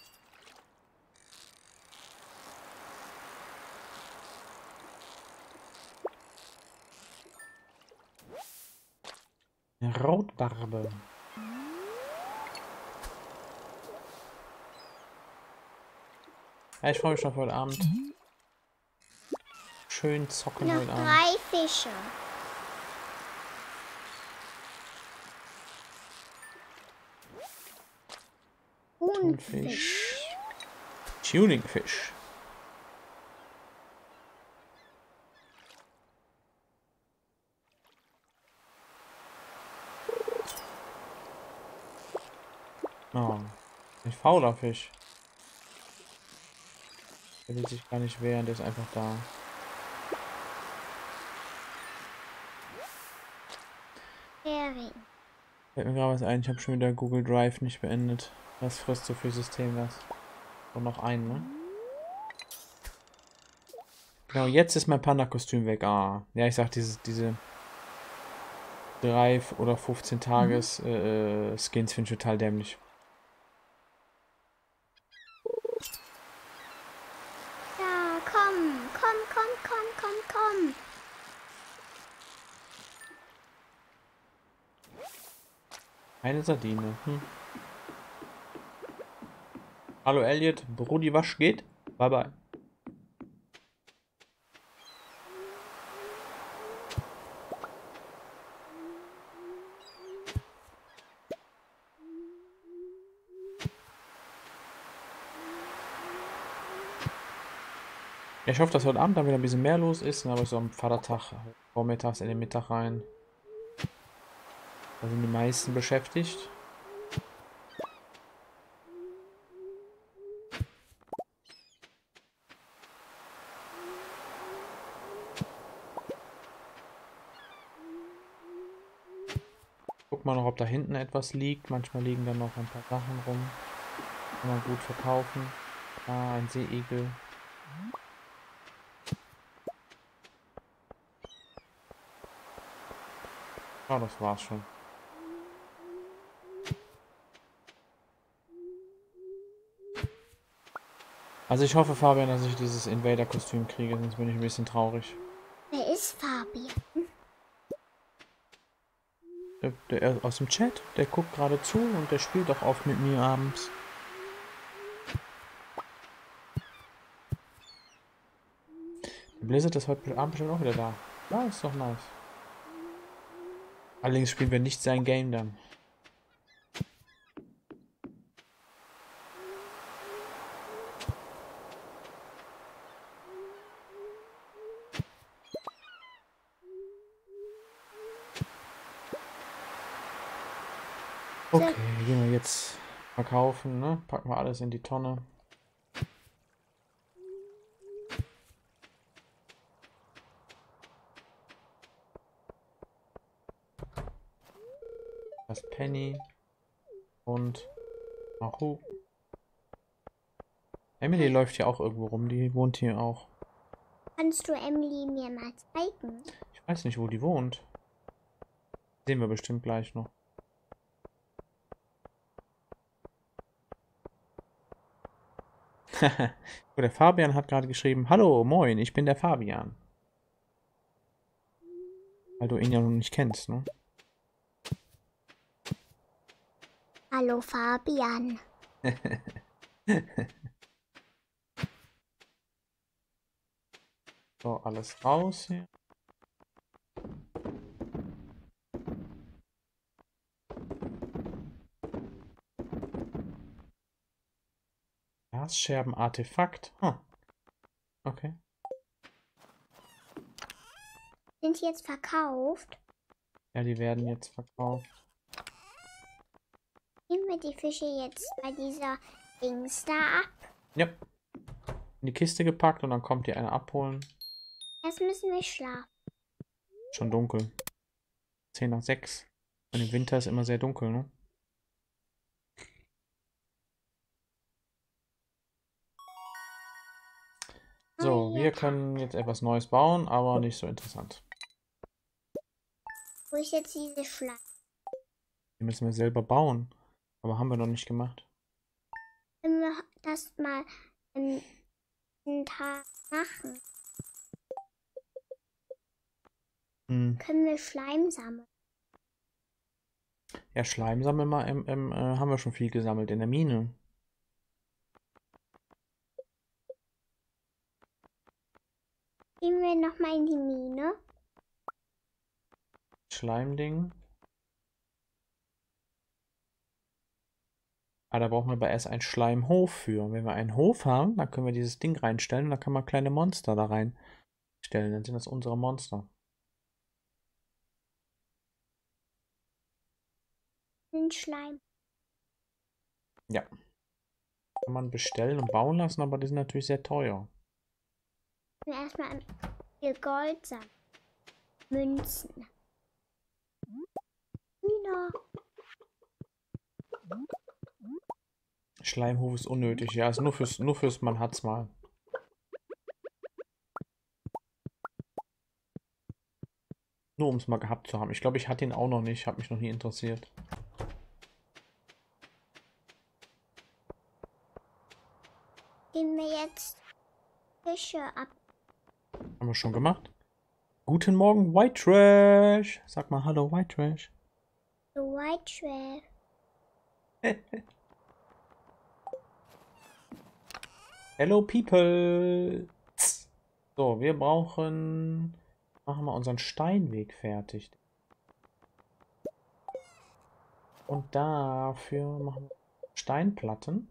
Rotbarbe. Ja, ich freue mich schon auf heute Abend. Schön zocken Noch heute Abend. drei Fische. Thunfisch. Tuningfisch. Oh, ein fauler Fisch. Der will sich gar nicht wehren, der ist einfach da. Hering. Fällt mir gerade was ein, ich habe schon wieder Google Drive nicht beendet. Das frisst so viel Systemgas. Und noch einen, ne? Genau, jetzt ist mein Panda-Kostüm weg. Ah, ja, ich sag, diese, diese drei oder fünfzehn Tages äh, Skins finde ich total dämlich. Ja, komm, komm, komm, komm, komm, komm. Eine Sardine. Hm. Hallo Elliot, Brudi, was geht? Bye bye. Ich hoffe, dass heute Abend dann wieder ein bisschen mehr los ist, aber so am Vatertag, vormittags in den Mittag rein. Da sind die meisten beschäftigt. Guck mal noch, ob da hinten etwas liegt. Manchmal liegen da noch ein paar Sachen rum. Kann man gut verkaufen. Ah, ein Seeigel. Ah, das war's schon. Also ich hoffe, Fabian, dass ich dieses Invader-Kostüm kriege, sonst bin ich ein bisschen traurig. Wer ist Fabian? Der, der aus dem Chat, der guckt gerade zu und der spielt auch oft mit mir abends. Der Blizzard ist heute Abend bestimmt auch wieder da. Ja, ist doch nice. Allerdings spielen wir nicht sein Game dann. Okay, gehen wir jetzt verkaufen, ne? Packen wir alles in die Tonne. Das Penny und Maru. Emily läuft hier auch irgendwo rum, die wohnt hier auch. Kannst du Emily mir mal zeigen? Ich weiß nicht, wo die wohnt. Sehen wir bestimmt gleich noch. Oh, der Fabian hat gerade geschrieben, hallo, moin, ich bin der Fabian. Weil du ihn ja noch nicht kennst, ne? Hallo Fabian. So, alles raus hier. Glasscherben-Artefakt. Huh. Okay. Sind die jetzt verkauft? Ja, die werden jetzt verkauft. Nehmen wir die Fische jetzt bei dieser Dings da ab? Ja. In die Kiste gepackt und dann kommt die eine abholen. Erst müssen wir schlafen. Schon dunkel. zehn nach sechs. Und im Winter ist immer sehr dunkel, ne? So, wir können jetzt etwas Neues bauen, aber nicht so interessant. Wo ist jetzt diese Schlange? Die müssen wir selber bauen. Aber haben wir noch nicht gemacht. Können wir das mal einen, einen Tag machen? Hm. Können wir Schleim sammeln? Ja, Schleim sammeln wir im, im, äh, haben wir schon viel gesammelt in der Mine. Gehen wir nochmal in die Mine. Schleimding. Ah, da brauchen wir aber erst einen Schleimhof für. Und wenn wir einen Hof haben, dann können wir dieses Ding reinstellen und dann kann man kleine Monster da reinstellen. Dann sind das unsere Monster. Den Schleim. Ja. Kann man bestellen und bauen lassen, aber die sind natürlich sehr teuer. Wir erstmal viel Gold sammeln. Münzen. Hühner. Schleimhof ist unnötig. Ja, ist nur fürs, nur fürs man hat's mal. Nur um es mal gehabt zu haben. Ich glaube, ich hatte ihn auch noch nicht. Hat mich noch nie interessiert. Gehen wir jetzt Fische ab. Haben wir schon gemacht? Guten Morgen, White Trash. Sag mal Hallo, White Trash. The White Trash. Hello, people. So, wir brauchen... Machen wir unseren Steinweg fertig. Und dafür machen wir Steinplatten.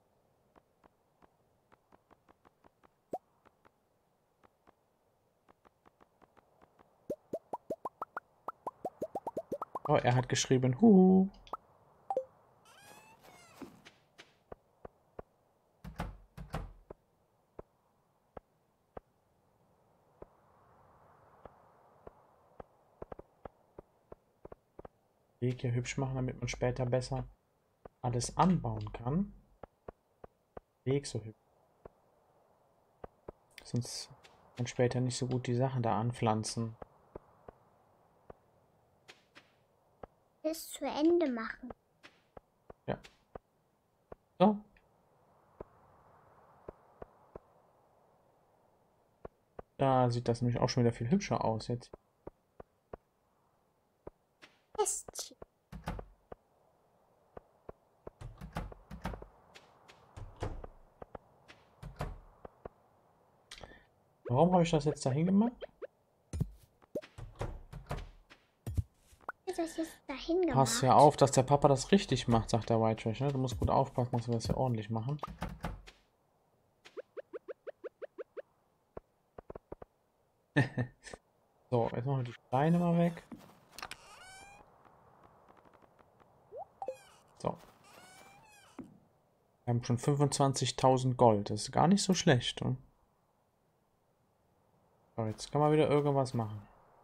Oh, er hat geschrieben, huhu. Weg hier hübsch machen, damit man später besser alles anbauen kann. Weg so hübsch. Sonst kann man später nicht so gut die Sachen da anpflanzen. Bis zu Ende machen. Ja. So. Da sieht das nämlich auch schon wieder viel hübscher aus jetzt. Kästchen. Warum habe ich das jetzt dahin gemacht? Das ist dahin gemacht. Pass ja auf, dass der Papa das richtig macht, sagt der White Trash. Ne? Du musst gut aufpassen, dass wir das hier ordentlich machen. So, jetzt machen wir die Steine mal weg. So. Wir haben schon fünfundzwanzigtausend Gold. Das ist gar nicht so schlecht. Ne? So, jetzt kann man wieder irgendwas machen.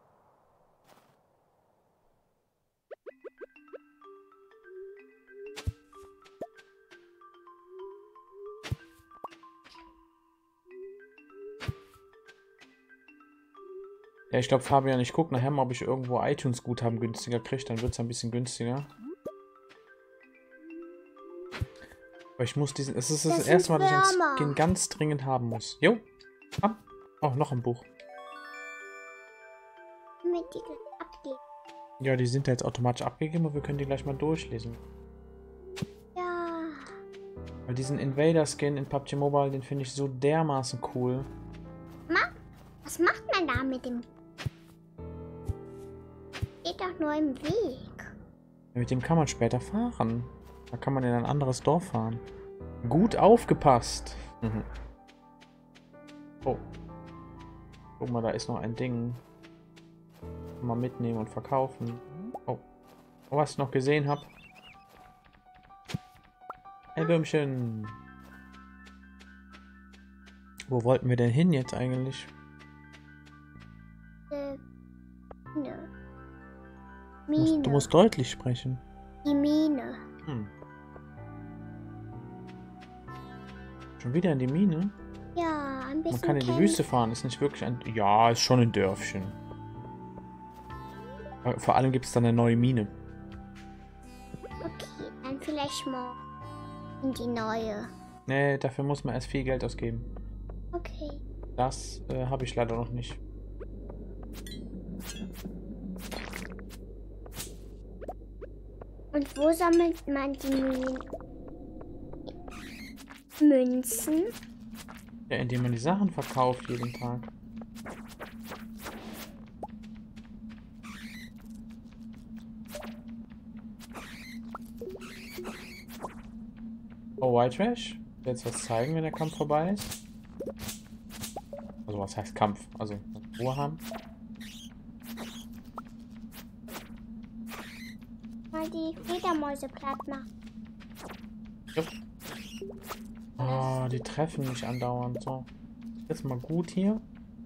Ja, ich glaube, Fabian, ich gucke nachher mal, ob ich irgendwo iTunes-Guthaben günstiger kriege. Dann wird es ein bisschen günstiger. Aber ich muss diesen... Es ist das, das erste Mal, dass ich einen Skin ganz dringend haben muss. Jo. Ah. Oh, noch ein Buch. Mit die abgeben. Ja, die sind da jetzt automatisch abgegeben und wir können die gleich mal durchlesen. Ja. Weil diesen Invader-Skin in P U B G Mobile, den finde ich so dermaßen cool. Ma, was macht man da mit dem... Geht doch nur im Weg. Ja, mit dem kann man später fahren. Da kann man in ein anderes Dorf fahren. Gut aufgepasst. Mhm. Oh. Guck mal, da ist noch ein Ding. mal mitnehmen und verkaufen. Oh, was ich noch gesehen habe. Ein Würmchen. Wo wollten wir denn hin jetzt eigentlich? Äh, ne. Du musst, du musst deutlich sprechen. Die Mine. Hm. Schon wieder in die Mine? Ja, ein bisschen. Man kann in die Wüste fahren, ist nicht wirklich ein... Ja, ist schon ein Dörfchen. Vor allem gibt es dann eine neue Mine. Okay, dann vielleicht mal in die neue. Nee, dafür muss man erst viel Geld ausgeben. Okay. Das äh, habe ich leider noch nicht. Und wo sammelt man die Minen? Münzen? Ja, indem man die Sachen verkauft jeden Tag. Oh, White Trash? Jetzt was zeigen, wenn der Kampf vorbei ist? Also was heißt Kampf? Also Ruhe haben. Mal die Fledermäuse platt machen. Jupp. Oh, die treffen mich andauernd. So. Jetzt mal gut hier.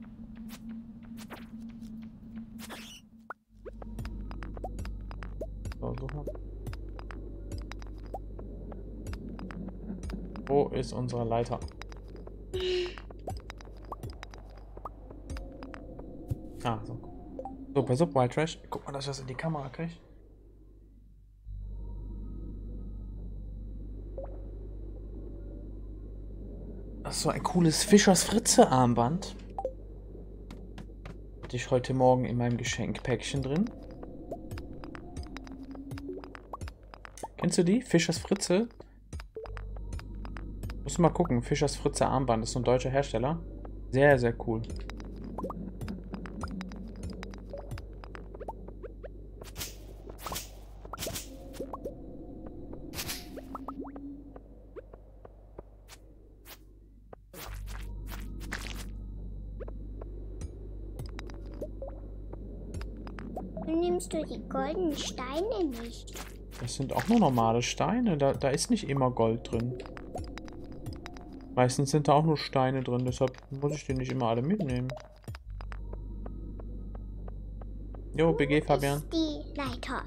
So, so. Wo ist unsere Leiter? Ah, so. So, pass auf, White Trash. Guck mal, dass ich das in die Kamera kriege. Das ist so ein cooles Fischers Fritze Armband. Hatte ich heute Morgen in meinem Geschenkpäckchen drin. Kennst du die? Fischers Fritze? Musst du mal gucken. Fischers Fritze Armband. Das ist so ein deutscher Hersteller. Sehr, sehr cool. Nimmst du die goldenen Steine nicht? Das sind auch nur normale Steine. Da, da ist nicht immer Gold drin. Meistens sind da auch nur Steine drin. Deshalb muss ich die nicht immer alle mitnehmen. Jo, B G, Fabian. Ist die Leiter.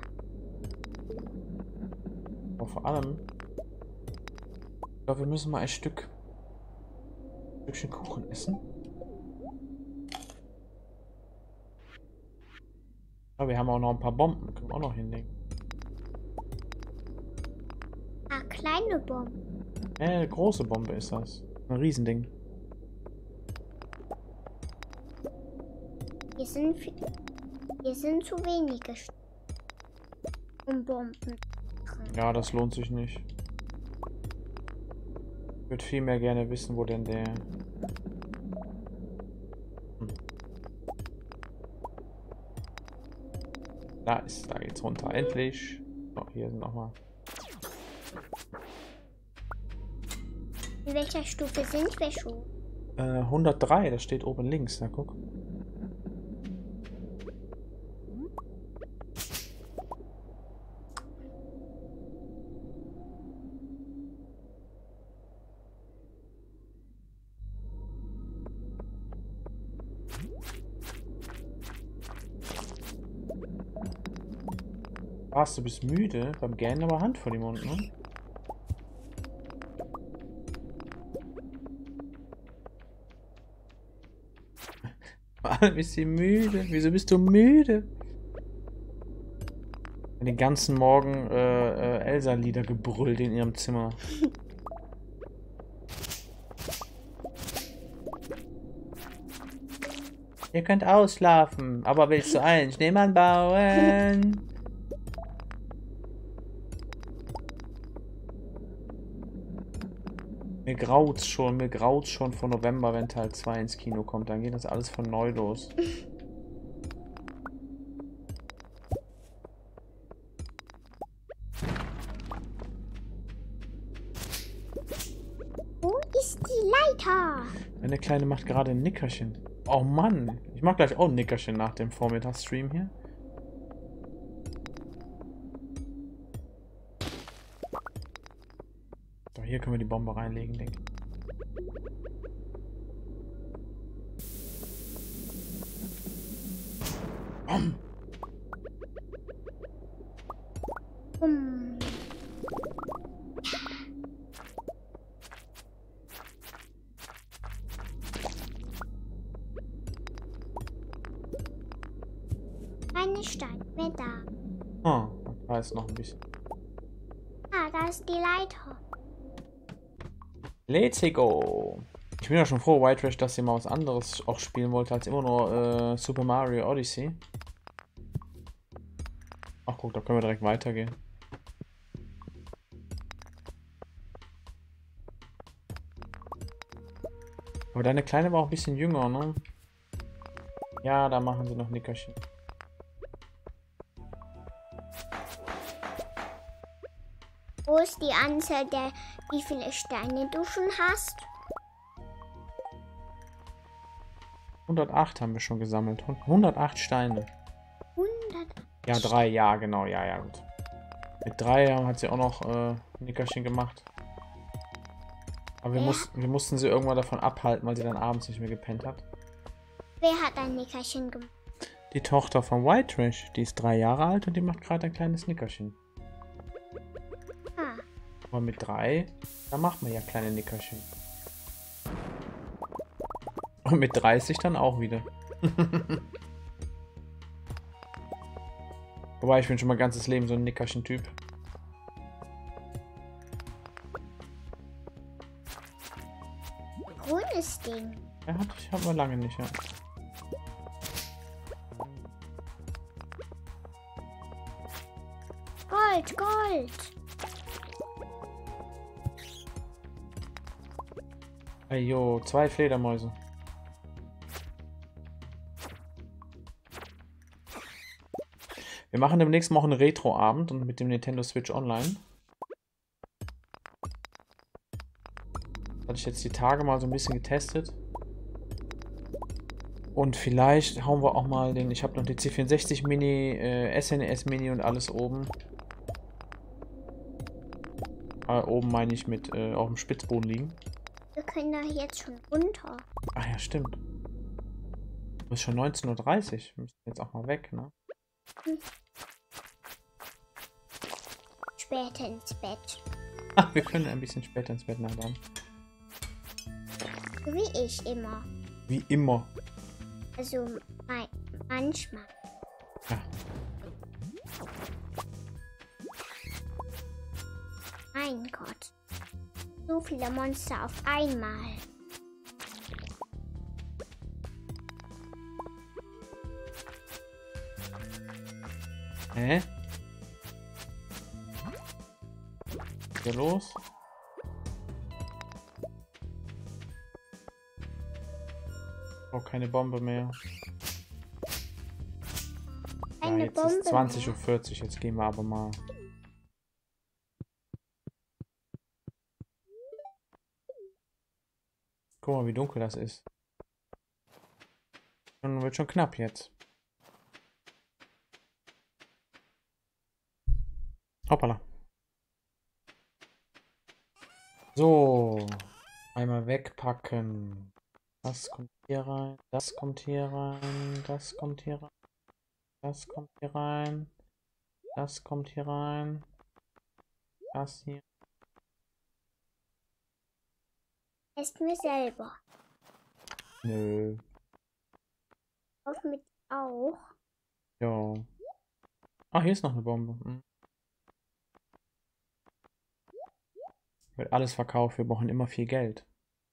Aber vor allem... Ich glaube, wir müssen mal ein Stück... Ein Stückchen Kuchen essen. Aber wir haben auch noch ein paar Bomben. Können wir auch noch hinlegen. Ah, kleine Bomben. Äh, eine große Bombe ist das. Ein Riesending. Hier sind, hier sind zu wenige St um Bomben. Ja, das lohnt sich nicht. Ich würde viel mehr gerne wissen, wo denn der... Hm. Da ist, da geht's runter. Endlich. So, hier sind nochmal. In welcher Stufe sind wir schon? Äh, hundertdrei, das steht oben links. Na, guck. Was, du bist müde? Beim Gähnen aber Hand vor dem Mund, ne? Bist du müde? Wieso bist du müde? Den ganzen Morgen äh, äh, Elsa-Lieder gebrüllt in ihrem Zimmer. Ihr könnt ausschlafen, aber willst du einen Schneemann bauen? Mir graut's schon, mir graut's schon vor November, wenn Teil zwei ins Kino kommt. Dann geht das alles von neu los. Wo ist die Leiter? Meine Kleine macht gerade ein Nickerchen. Oh Mann, ich mach gleich auch ein Nickerchen nach dem Vormittagsstream hier. Hier können wir die Bombe reinlegen, denke ich. Bom. Um. Keine Steine mehr da. Ah, da ist noch ein bisschen. Ah, da ist die Leiter. Let's go! Ich bin ja schon froh, White Trash, dass ihr mal was anderes auch spielen wollte, als immer nur äh, Super Mario Odyssey. Ach guck, da können wir direkt weitergehen. Aber deine Kleine war auch ein bisschen jünger, ne? Ja, da machen sie noch Nickerchen. Wo ist die Anzahl der, wie viele Steine du schon hast? hundertacht haben wir schon gesammelt. hundertacht Steine. hundert. Ja, drei, ja, genau, ja, ja, gut. Mit drei hat sie auch noch äh, Nickerchen gemacht. Aber wir, Ja. muss, wir mussten sie irgendwann davon abhalten, weil sie dann abends nicht mehr gepennt hat. Wer hat ein Nickerchen gemacht? Die Tochter von White Trash, die ist drei Jahre alt und die macht gerade ein kleines Nickerchen. Ah, Aber mit drei, da macht man ja kleine Nickerchen. Und mit dreißig dann auch wieder. Wobei, ich bin schon mein ganzes Leben so ein Nickerchen-Typ. grünes Ding. Ja, hatte ich aber lange nicht, ja. Gold, Gold. Ey, jo, zwei Fledermäuse. Wir machen demnächst mal einen Retro-Abend und mit dem Nintendo Switch Online. Hatte ich jetzt die Tage mal so ein bisschen getestet. Und vielleicht hauen wir auch mal den... Ich habe noch die C vierundsechzig Mini, äh, S N E S Mini und alles oben. Äh, oben meine ich mit äh, auf dem Spitzboden liegen. Wir können da jetzt schon runter. Ach ja, stimmt. Es ist schon neunzehn Uhr dreißig. Wir müssen jetzt auch mal weg, ne? Später ins Bett. Ach, wir können ein bisschen später ins Bett nachladen. Wie ich immer. Wie immer. Also mein, manchmal. Ja. Mein Gott. So viele Monster auf einmal. Hä? Hier los? Oh, keine Bombe mehr. Eine ja, jetzt Bombe ist zwanzig Uhr mehr. vierzig, jetzt gehen wir aber mal. Guck mal, wie dunkel das ist. Und wird schon knapp jetzt. Hoppala. So. Einmal wegpacken. Das kommt hier rein. Das kommt hier rein. Das kommt hier rein. Das kommt hier rein. Das kommt hier rein. Das hier. Esst mir selber. Nö. Auf mit auch. Ja. Ah, hier ist noch eine Bombe. Hm. Wird alles verkauft. Wir brauchen immer viel Geld.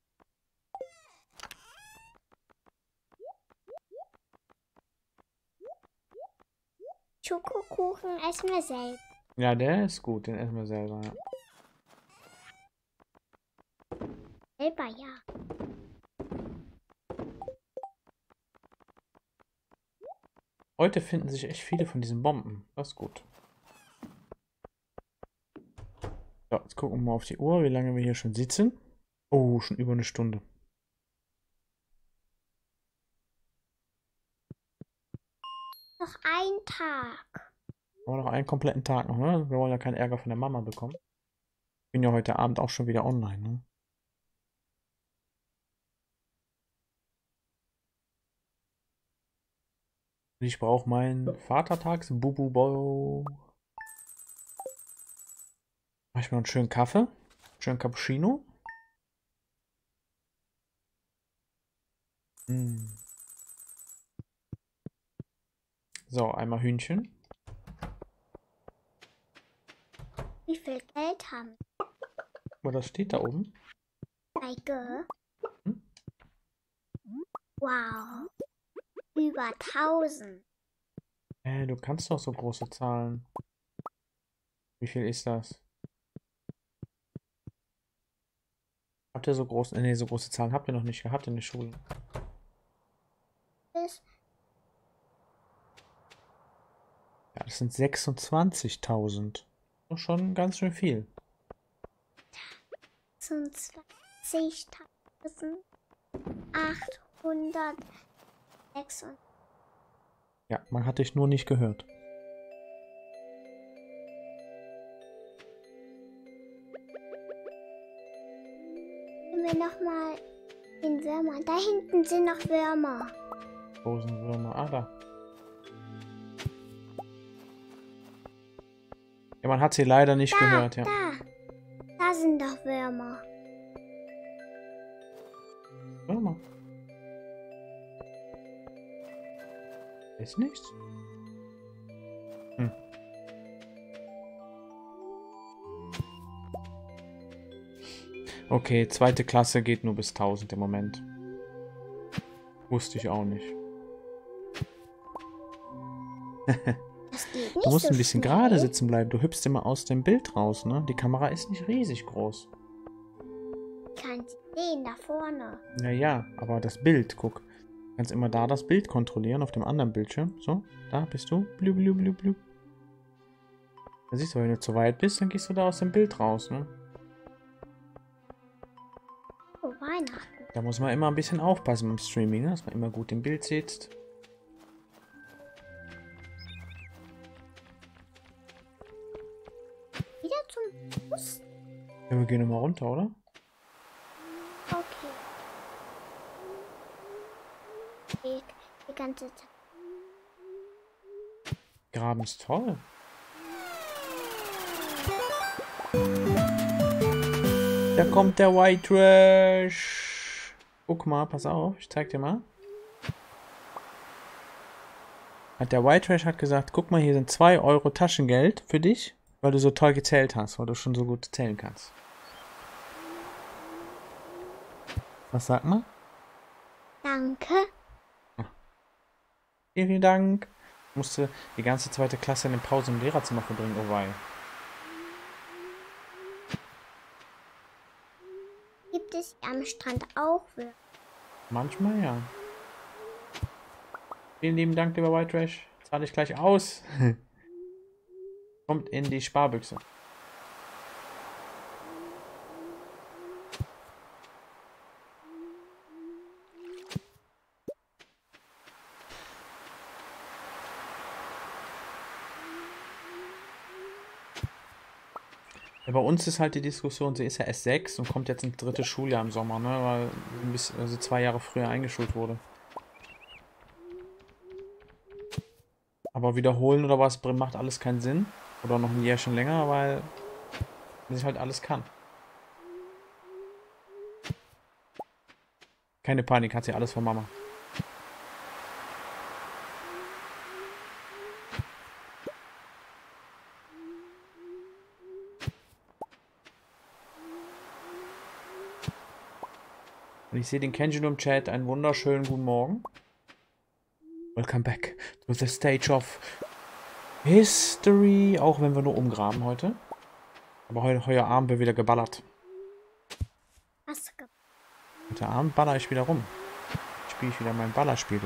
Schokokuchen essen wir selber. Ja, der ist gut. Den essen wir selber. Ja. Selber, ja. Heute finden sich echt viele von diesen Bomben. Das ist gut. So, jetzt gucken wir mal auf die Uhr, wie lange wir hier schon sitzen. Oh, schon über eine Stunde. Noch ein Tag. Aber noch einen kompletten Tag noch, ne? Wir wollen ja keinen Ärger von der Mama bekommen. Ich bin ja heute Abend auch schon wieder online, ne? Ich brauche meinen Vatertags-Bubu-Bau. Mach ich mal einen schönen Kaffee. Schönen Cappuccino. Mm. So, einmal Hühnchen. Wie viel Geld haben Oh, das steht da oben. Zeige? Hm? Wow. Über tausend. Äh, du kannst doch so große Zahlen. Wie viel ist das? Habt ihr so große, nee, so große Zahlen habt ihr noch nicht gehabt in der Schule? Bis Ja, das sind sechsundzwanzigtausend. Doch schon ganz schön viel. zwanzigtausendachthundertsechsundachtzig. Ja, man hat dich nur nicht gehört. Nehmen wir nochmal den Würmer. Da hinten sind noch Würmer. Großen Würmer. Ah, da. Ja, man hat sie leider nicht Da, gehört, ja. da. Da sind doch Würmer. Würmer. Ist nichts? Hm. Okay, zweite Klasse geht nur bis tausend im Moment. Wusste ich auch nicht. Das geht nicht Du musst so ein bisschen schnell. gerade sitzen bleiben. Du hüpfst immer aus dem Bild raus, ne? Die Kamera ist nicht riesig groß. Ich kann sie sehen, da vorne. Ja, ja, aber das Bild, guck. Du kannst immer da das Bild kontrollieren auf dem anderen Bildschirm. So, da bist du. Blub, blub, blub, blub. Da siehst du, wenn du zu weit bist, dann gehst du da aus dem Bild raus, ne? Oh, Weihnachten. Da muss man immer ein bisschen aufpassen beim Streaming, ne? Dass man immer gut im Bild sitzt. Wieder zum Bus. Ja, wir gehen nochmal runter, oder? Okay. Die, die ganze Zeit. Graben ist toll. Da kommt der White Trash. Guck mal, pass auf, ich zeig dir mal. Hat der White Trash hat gesagt, guck mal, hier sind zwei Euro Taschengeld für dich, weil du so toll gezählt hast, weil du schon so gut zählen kannst. Was sagt man? Danke. Vielen, vielen Dank. Ich musste die ganze zweite Klasse in den Pausen im Lehrerzimmer verbringen, oh wei. Gibt es am Strand auch Würmer? Manchmal ja. Vielen lieben Dank, lieber White Trash. Zahle ich gleich aus. Kommt in die Sparbüchse. Ja, bei uns ist halt die Diskussion, sie ist ja erst sechs und kommt jetzt ins dritte Schuljahr im Sommer, ne? Weil sie ein bisschen, also zwei Jahre früher eingeschult wurde. Aber wiederholen oder was macht alles keinen Sinn. Oder noch ein Jährchen länger, weil sie halt alles kann. Keine Panik, hat sie alles von Mama. Und ich sehe den Kenjin im Chat. Einen wunderschönen guten Morgen. Welcome back to the stage of history. Auch wenn wir nur umgraben heute. Aber heu heuer Abend wird wieder geballert. Was ge- Heute Abend baller ich wieder rum. Spiele ich wieder mein Ballerspiel.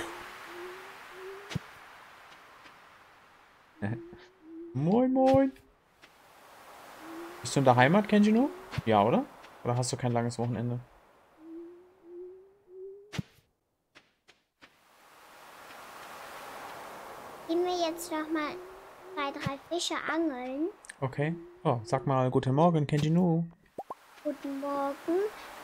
Moin, moin. Bist du in der Heimat, Kenjino? Ja, oder? Oder hast du kein langes Wochenende? Gehen wir jetzt noch mal zwei, drei Fische angeln. Okay. Oh, sag mal, guten Morgen, Kenjinu. Guten Morgen,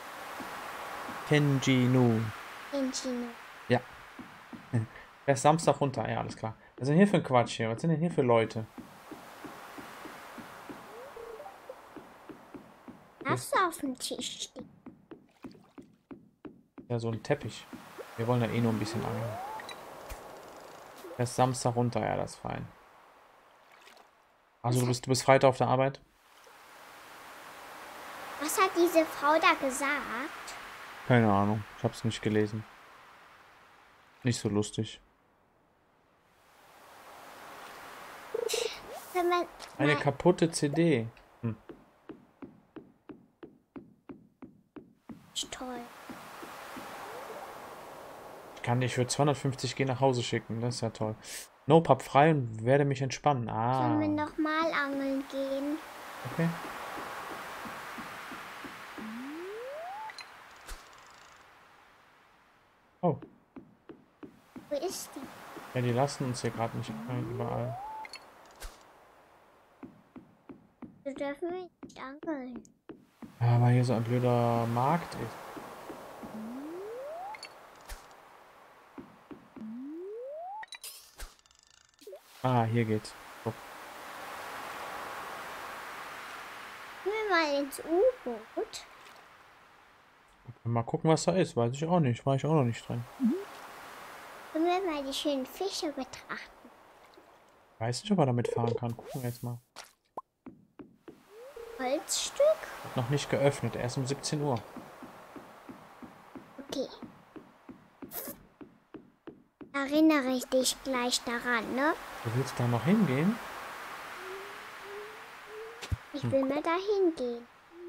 Kenjinu. Ingenieur. Ja. Erst Samstag runter, ja, alles klar. Was ist denn hier für ein Quatsch hier? Was sind denn hier für Leute? Was ist auf dem Tisch steht. Ja, so ein Teppich. Wir wollen ja eh nur ein bisschen angeln. Erst Samstag runter, ja, das ist fein. Also du bist, du bist Freitag auf der Arbeit? Was hat diese Frau da gesagt? Keine Ahnung, ich hab's nicht gelesen. Nicht so lustig. Wenn man, Eine nein, kaputte C D. Hm. ist toll. Ich kann dich für zweihundertfünfzig G nach Hause schicken, das ist ja toll. No-Pub frei und werde mich entspannen. Sollen wir Ah, nochmal angeln gehen? okay. Oh, Wo ist die? ja, die lassen uns hier gerade nicht rein, überall. So dürfen wir nicht angeln. Ja, weil hier so ein blöder Markt ist. Ah, hier geht's. Guck. Gehen wir mal ins U-Boot. Mal gucken, was da ist. Weiß ich auch nicht. War ich auch noch nicht drin. Können wir mal die schönen Fische betrachten. Weiß nicht, ob er damit fahren kann. Gucken wir jetzt mal. Holzstück? Hat noch nicht geöffnet. Erst um siebzehn Uhr. Okay. Erinnere ich dich gleich daran, ne? Du willst da noch hingehen? Ich will mal da hingehen.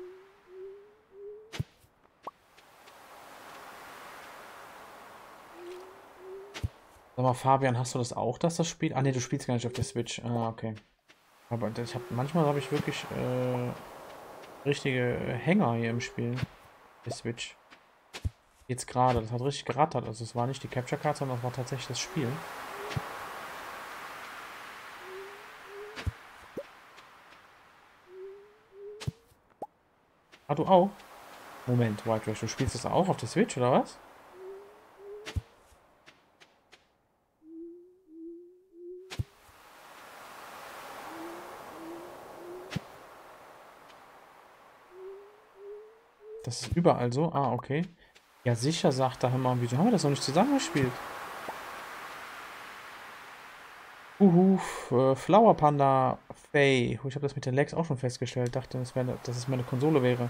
Sag mal, Fabian, hast du das auch, dass das Spiel... Ah, ne, du spielst gar nicht auf der Switch. Ah, okay. Aber das- ich hab, manchmal habe ich wirklich äh, richtige Hänger hier im Spiel. Der Switch. Jetzt gerade. Das hat richtig gerattert. Also es war nicht die Capture Card, sondern es war tatsächlich das Spiel. Ah, du auch? Moment, White Rush, du spielst das auch auf der Switch, oder was? Das ist überall so? Ah, okay. Ja, sicher, sagt er immer. Wieso haben wir das noch nicht zusammengespielt? Uhu, äh, Flower Panda Faye. Ich habe das mit den Legs auch schon festgestellt. Dachte, das wär, dass es meine Konsole wäre.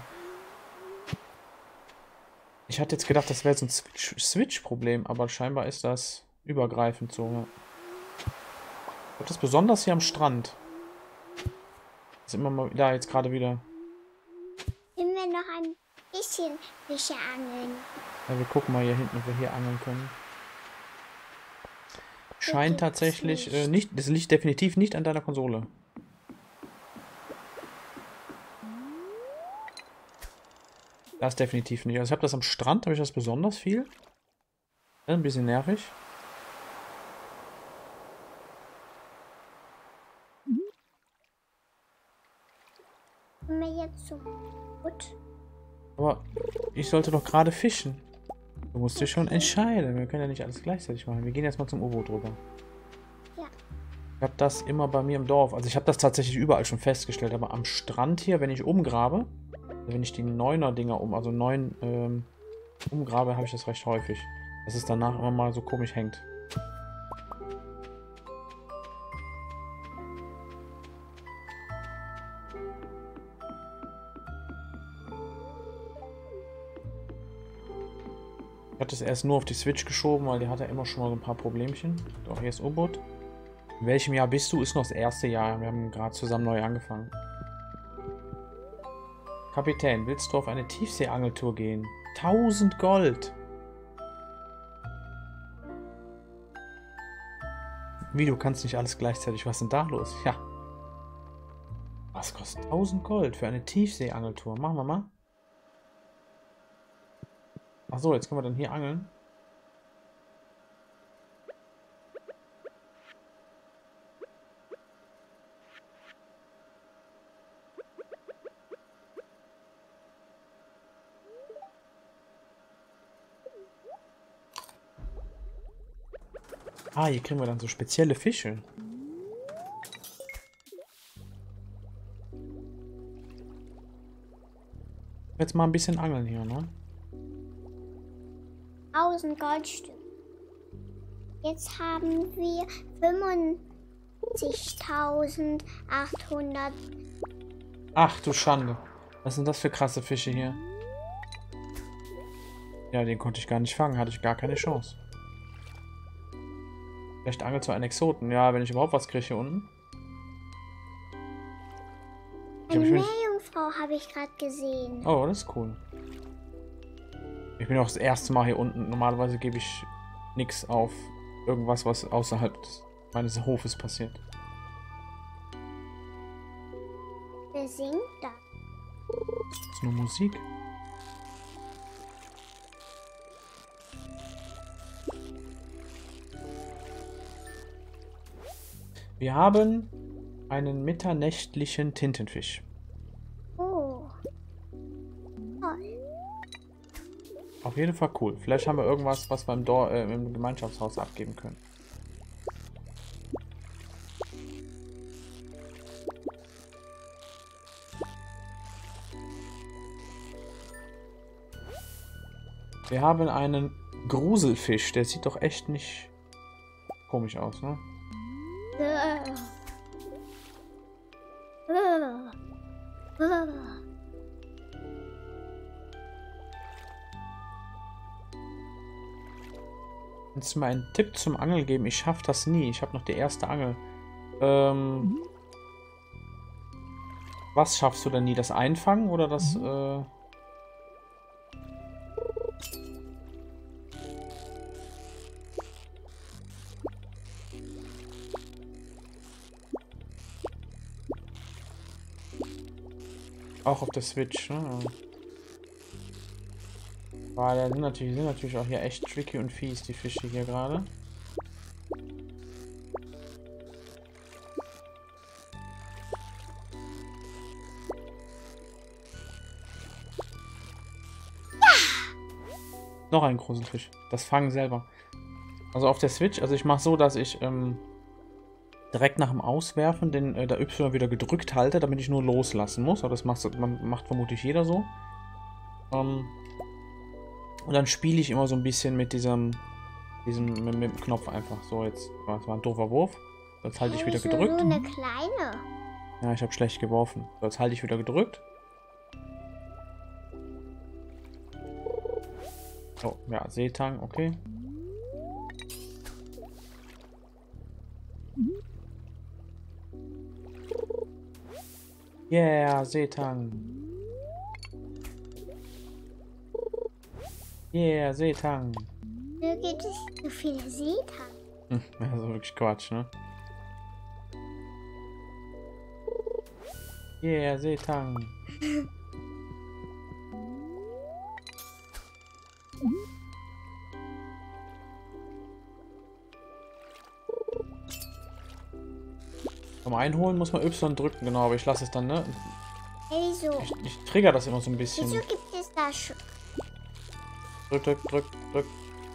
Ich hatte jetzt gedacht, das wäre so ein Switch- Switch-Problem, aber scheinbar ist das übergreifend so. Ja. Ich glaube, das besonders hier am Strand. Ist immer mal da jetzt gerade wieder. Können wir noch ein bisschen Fische angeln? Ja, wir gucken mal hier hinten, ob wir hier angeln können. Scheint geht's tatsächlich nicht. äh, nicht. Das liegt definitiv nicht an deiner Konsole. Das definitiv nicht. Also ich habe das am Strand, habe ich das besonders viel. Ja, ein bisschen nervig. Können wir jetzt zum Boot? Aber ich sollte doch gerade fischen. Du musst dich schon entscheiden. Wir können ja nicht alles gleichzeitig machen. Wir gehen erstmal zum U-Boot rüber. Ja. Ich habe das immer bei mir im Dorf. Also ich habe das tatsächlich überall schon festgestellt. Aber am Strand hier, wenn ich umgrabe, also wenn ich die Neuner-Dinger um, also neun ähm, umgrabe, habe ich das recht häufig. Dass es danach immer mal so komisch hängt. Ich hatte es erst nur auf die Switch geschoben, weil die hatte immer schon mal so ein paar Problemchen. Doch, hier ist U-Boot. In welchem Jahr bist du? Ist noch das erste Jahr. Wir haben gerade zusammen neu angefangen. Kapitän, willst du auf eine Tiefseeangeltour gehen? tausend Gold! Wie, du kannst nicht alles gleichzeitig. Was ist denn da los? Ja. Was kostet tausend Gold für eine Tiefseeangeltour? Machen wir mal. Achso, jetzt können wir dann hier angeln. Ah, hier kriegen wir dann so spezielle Fische. Jetzt mal ein bisschen angeln hier, ne? tausend Goldstück. Jetzt haben wir fünfundsiebzigtausendachthundert. Ach du Schande. Was sind das für krasse Fische hier? Ja, den konnte ich gar nicht fangen. Hatte ich gar keine Chance. Vielleicht angelt so einen Exoten. Ja, wenn ich überhaupt was kriege hier unten. Eine Meerjungfrau habe ich gerade gesehen. Oh, das ist cool. Ich bin auch das erste Mal hier unten. Normalerweise gebe ich nichts auf irgendwas, was außerhalb des, meines Hofes passiert. Wer singt da? Das ist nur Musik. Wir haben einen mitternächtlichen Tintenfisch. Oh. Toll. Auf jeden Fall cool. Vielleicht haben wir irgendwas, was wir im, Dor äh, im Gemeinschaftshaus abgeben können. Wir haben einen Gruselfisch. Der sieht doch echt nicht komisch aus, ne? Kannst du mir einen Tipp zum Angeln geben? Ich schaffe das nie. Ich habe noch die erste Angel. Ähm, was schaffst du denn nie? Das Einfangen oder das... Äh Auch auf der Switch, ne? Weil da sind natürlich, sind natürlich auch hier echt tricky und fies, die Fische hier gerade. Noch ein großer Fisch. Das Fangen selber. Also auf der Switch, also ich mache so, dass ich ähm, direkt nach dem Auswerfen den äh, der Y wieder gedrückt halte, damit ich nur loslassen muss. Aber das macht, macht vermutlich jeder so. Ähm, und dann spiele ich immer so ein bisschen mit diesem, diesem mit, mit dem Knopf einfach. So, jetzt das war ein doofer Wurf. Jetzt halte ich wieder gedrückt. So eine kleine. Ja, ich habe schlecht geworfen. So, jetzt halte ich wieder gedrückt. Oh, ja, Seetang, okay. Yeah, Seetang. Yeah, Seetang. Wo gibt es so viele Seetang? Hm, also wirklich Quatsch, ne? Yeah, Seetang. Beim Einholen muss man Y drücken, genau, aber ich lasse es dann, ne? Hey, wieso? Ich, ich trigger das immer so ein bisschen. Wieso gibt es da schon? Drück, drück, drück, drück.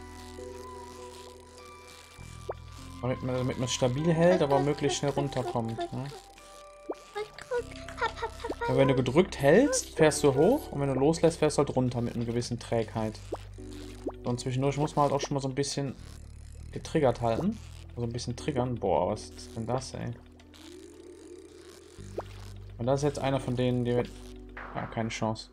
Damit man damit man es stabil hält, aber möglichst schnell runterkommt. Ne? Drück, drück. Pap, pap, pap, Ja, wenn du gedrückt hältst, fährst du hoch und wenn du loslässt, fährst du halt runter mit einer gewissen Trägheit. Und zwischendurch muss man halt auch schon mal so ein bisschen getriggert halten. Also ein bisschen triggern. Boah, was ist denn das, ey? Und das ist jetzt einer von denen, die wird... Ja, keine Chance.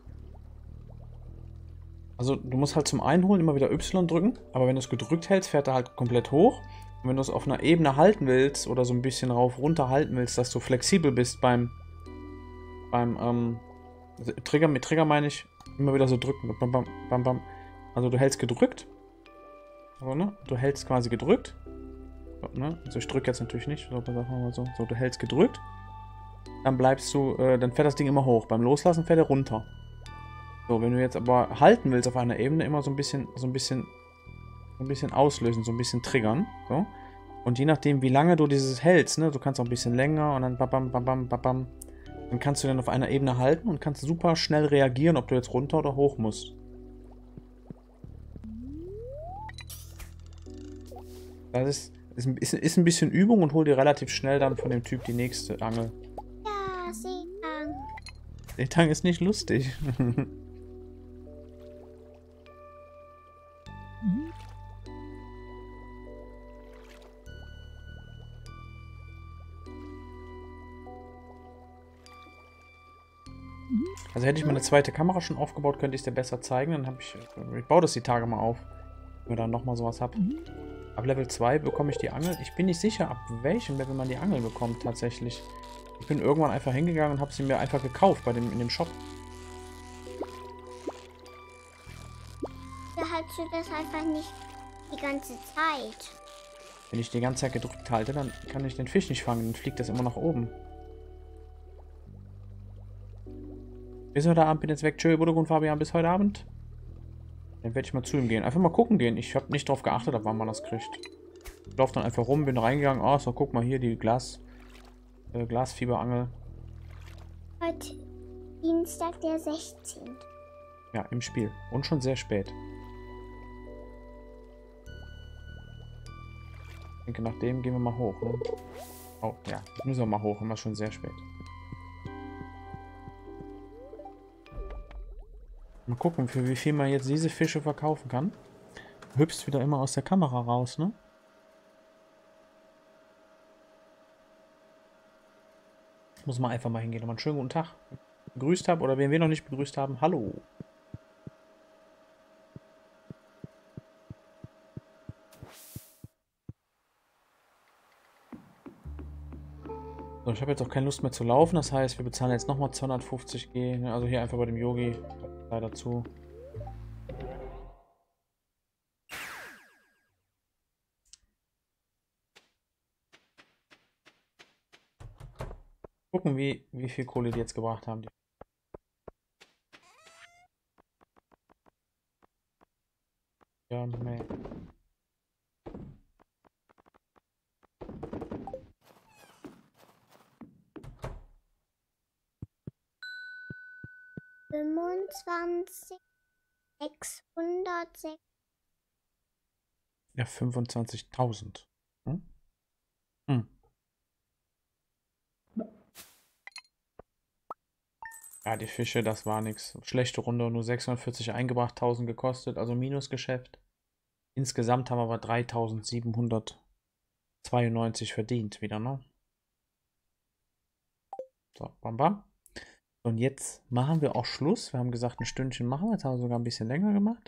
Also du musst halt zum Einholen immer wieder Y drücken, aber wenn du es gedrückt hältst, fährt er halt komplett hoch. Und wenn du es auf einer Ebene halten willst oder so ein bisschen rauf runter halten willst, dass du flexibel bist beim beim ähm, also Trigger, mit Trigger meine ich immer wieder so drücken. Bam, bam, bam, bam. Also du hältst gedrückt. Aber ne? Du hältst quasi gedrückt. So, ne? Also ich drücke jetzt natürlich nicht. So, mal so. so, du hältst gedrückt. Dann bleibst du, äh, dann fährt das Ding immer hoch. Beim Loslassen fährt er runter. So, wenn du jetzt aber halten willst auf einer Ebene, immer so ein bisschen, so ein bisschen, so ein bisschen auslösen, so ein bisschen triggern. So. Und je nachdem, wie lange du dieses hältst, ne, du kannst auch ein bisschen länger und dann babam, babam, babam, dann kannst du dann auf einer Ebene halten und kannst super schnell reagieren, ob du jetzt runter oder hoch musst. Das ist, Ist, ein- ist, ist ein bisschen Übung und hol dir relativ schnell dann von dem Typ die nächste Angel. Ja, Seetang. Der Tang ist nicht lustig. Also hätte ich meine zweite Kamera schon aufgebaut, könnte ich es dir besser zeigen. Dann habe ich. Ich baue das die Tage mal auf. Wenn ich dann nochmal sowas habe. Ab Level zwei bekomme ich die Angel. Ich bin nicht sicher, ab welchem Level man die Angel bekommt tatsächlich. Ich bin irgendwann einfach hingegangen und habe sie mir einfach gekauft bei dem, in dem Shop. Da hast du das einfach nicht die ganze Zeit. Wenn ich die ganze Zeit gedrückt halte, dann kann ich den Fisch nicht fangen. Dann fliegt das immer nach oben. Bis heute Abend bin jetzt weg. Tschö, Budok und Fabian, bis heute Abend. Dann werde ich mal zu ihm gehen. Einfach mal gucken gehen. Ich habe nicht drauf geachtet, ab wann man das kriegt. Ich laufe dann einfach rum, bin reingegangen. Oh, so, guck mal hier, die Glas, äh, Glasfieberangel. Heute Dienstag, der sechzehnte. Ja, im Spiel. Und schon sehr spät. Ich denke, nach dem gehen wir mal hoch. Ne? Oh, ja. Jetzt müssen wir mal hoch. Immer schon sehr spät. Mal gucken, für wie viel man jetzt diese Fische verkaufen kann. Du hüpfst wieder immer aus der Kamera raus, ne? Muss man einfach mal hingehen. Nochmal einen schönen guten Tag. Begrüßt habe oder wen wir noch nicht begrüßt haben. Hallo. So, ich habe jetzt auch keine Lust mehr zu laufen. Das heißt, wir bezahlen jetzt nochmal zweihundertfünfzig G. Also hier einfach bei dem Yogi. Leider zu. Gucken, wie, wie viel Kohle die jetzt gebracht haben. Ja, nee. fünfundzwanzig, sechshundertsechs. Ja, fünfundzwanzigtausend. Hm? Hm. Ja, die Fische, das war nichts. Schlechte Runde, nur sechshundertvierzig eingebracht, tausend gekostet, also Minusgeschäft. Insgesamt haben wir aber dreitausendsiebenhundertzweiundneunzig verdient wieder, ne? So, bam bam. Und jetzt machen wir auch Schluss. Wir haben gesagt, ein Stündchen machen wir. Jetzt haben wir sogar ein bisschen länger gemacht.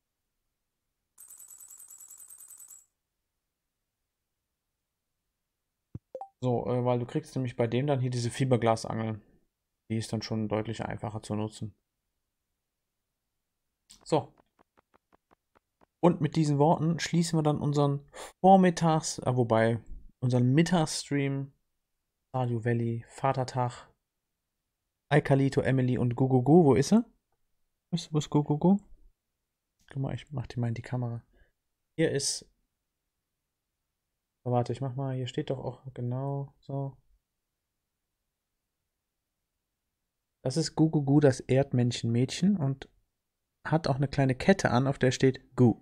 So, äh, weil du kriegst nämlich bei dem dann hier diese Fiberglasangel. Die ist dann schon deutlich einfacher zu nutzen. So. Und mit diesen Worten schließen wir dann unseren Vormittags, äh, wobei, unseren Mittagsstream, Stardew Valley, Vatertag, Alkalito, Emily und Gugugu. Wo ist er? Wo ist, wo ist Gugugu? Guck mal, ich mach die mal in die Kamera. Hier ist. Oh, warte, ich mach mal. Hier steht doch auch genau so. Das ist Gugugu, das Erdmännchenmädchen, und hat auch eine kleine Kette an, auf der steht Gu.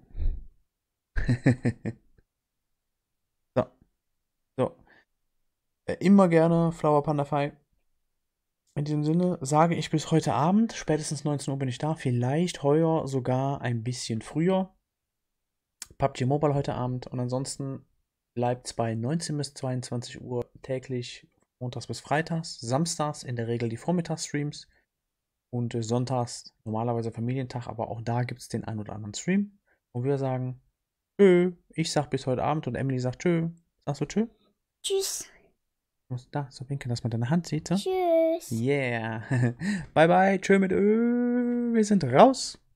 So. So. Äh, immer gerne Flower Panda Fi. In diesem Sinne sage ich bis heute Abend. Spätestens neunzehn Uhr bin ich da. Vielleicht heuer sogar ein bisschen früher. P U B G Mobile heute Abend. Und ansonsten bleibt es bei neunzehn bis zweiundzwanzig Uhr täglich, montags bis freitags. Samstags in der Regel die Vormittagsstreams. Und äh, sonntags normalerweise Familientag. Aber auch da gibt es den einen oder anderen Stream. Und wir sagen tschö. Ich sag bis heute Abend und Emily sagt tschö. Sagst du tschö? Tschüss. Du musst da so winken, dass man deine Hand sieht. So? Tschüss. Yeah. Bye bye. Tschö mit Ö. Wir sind raus.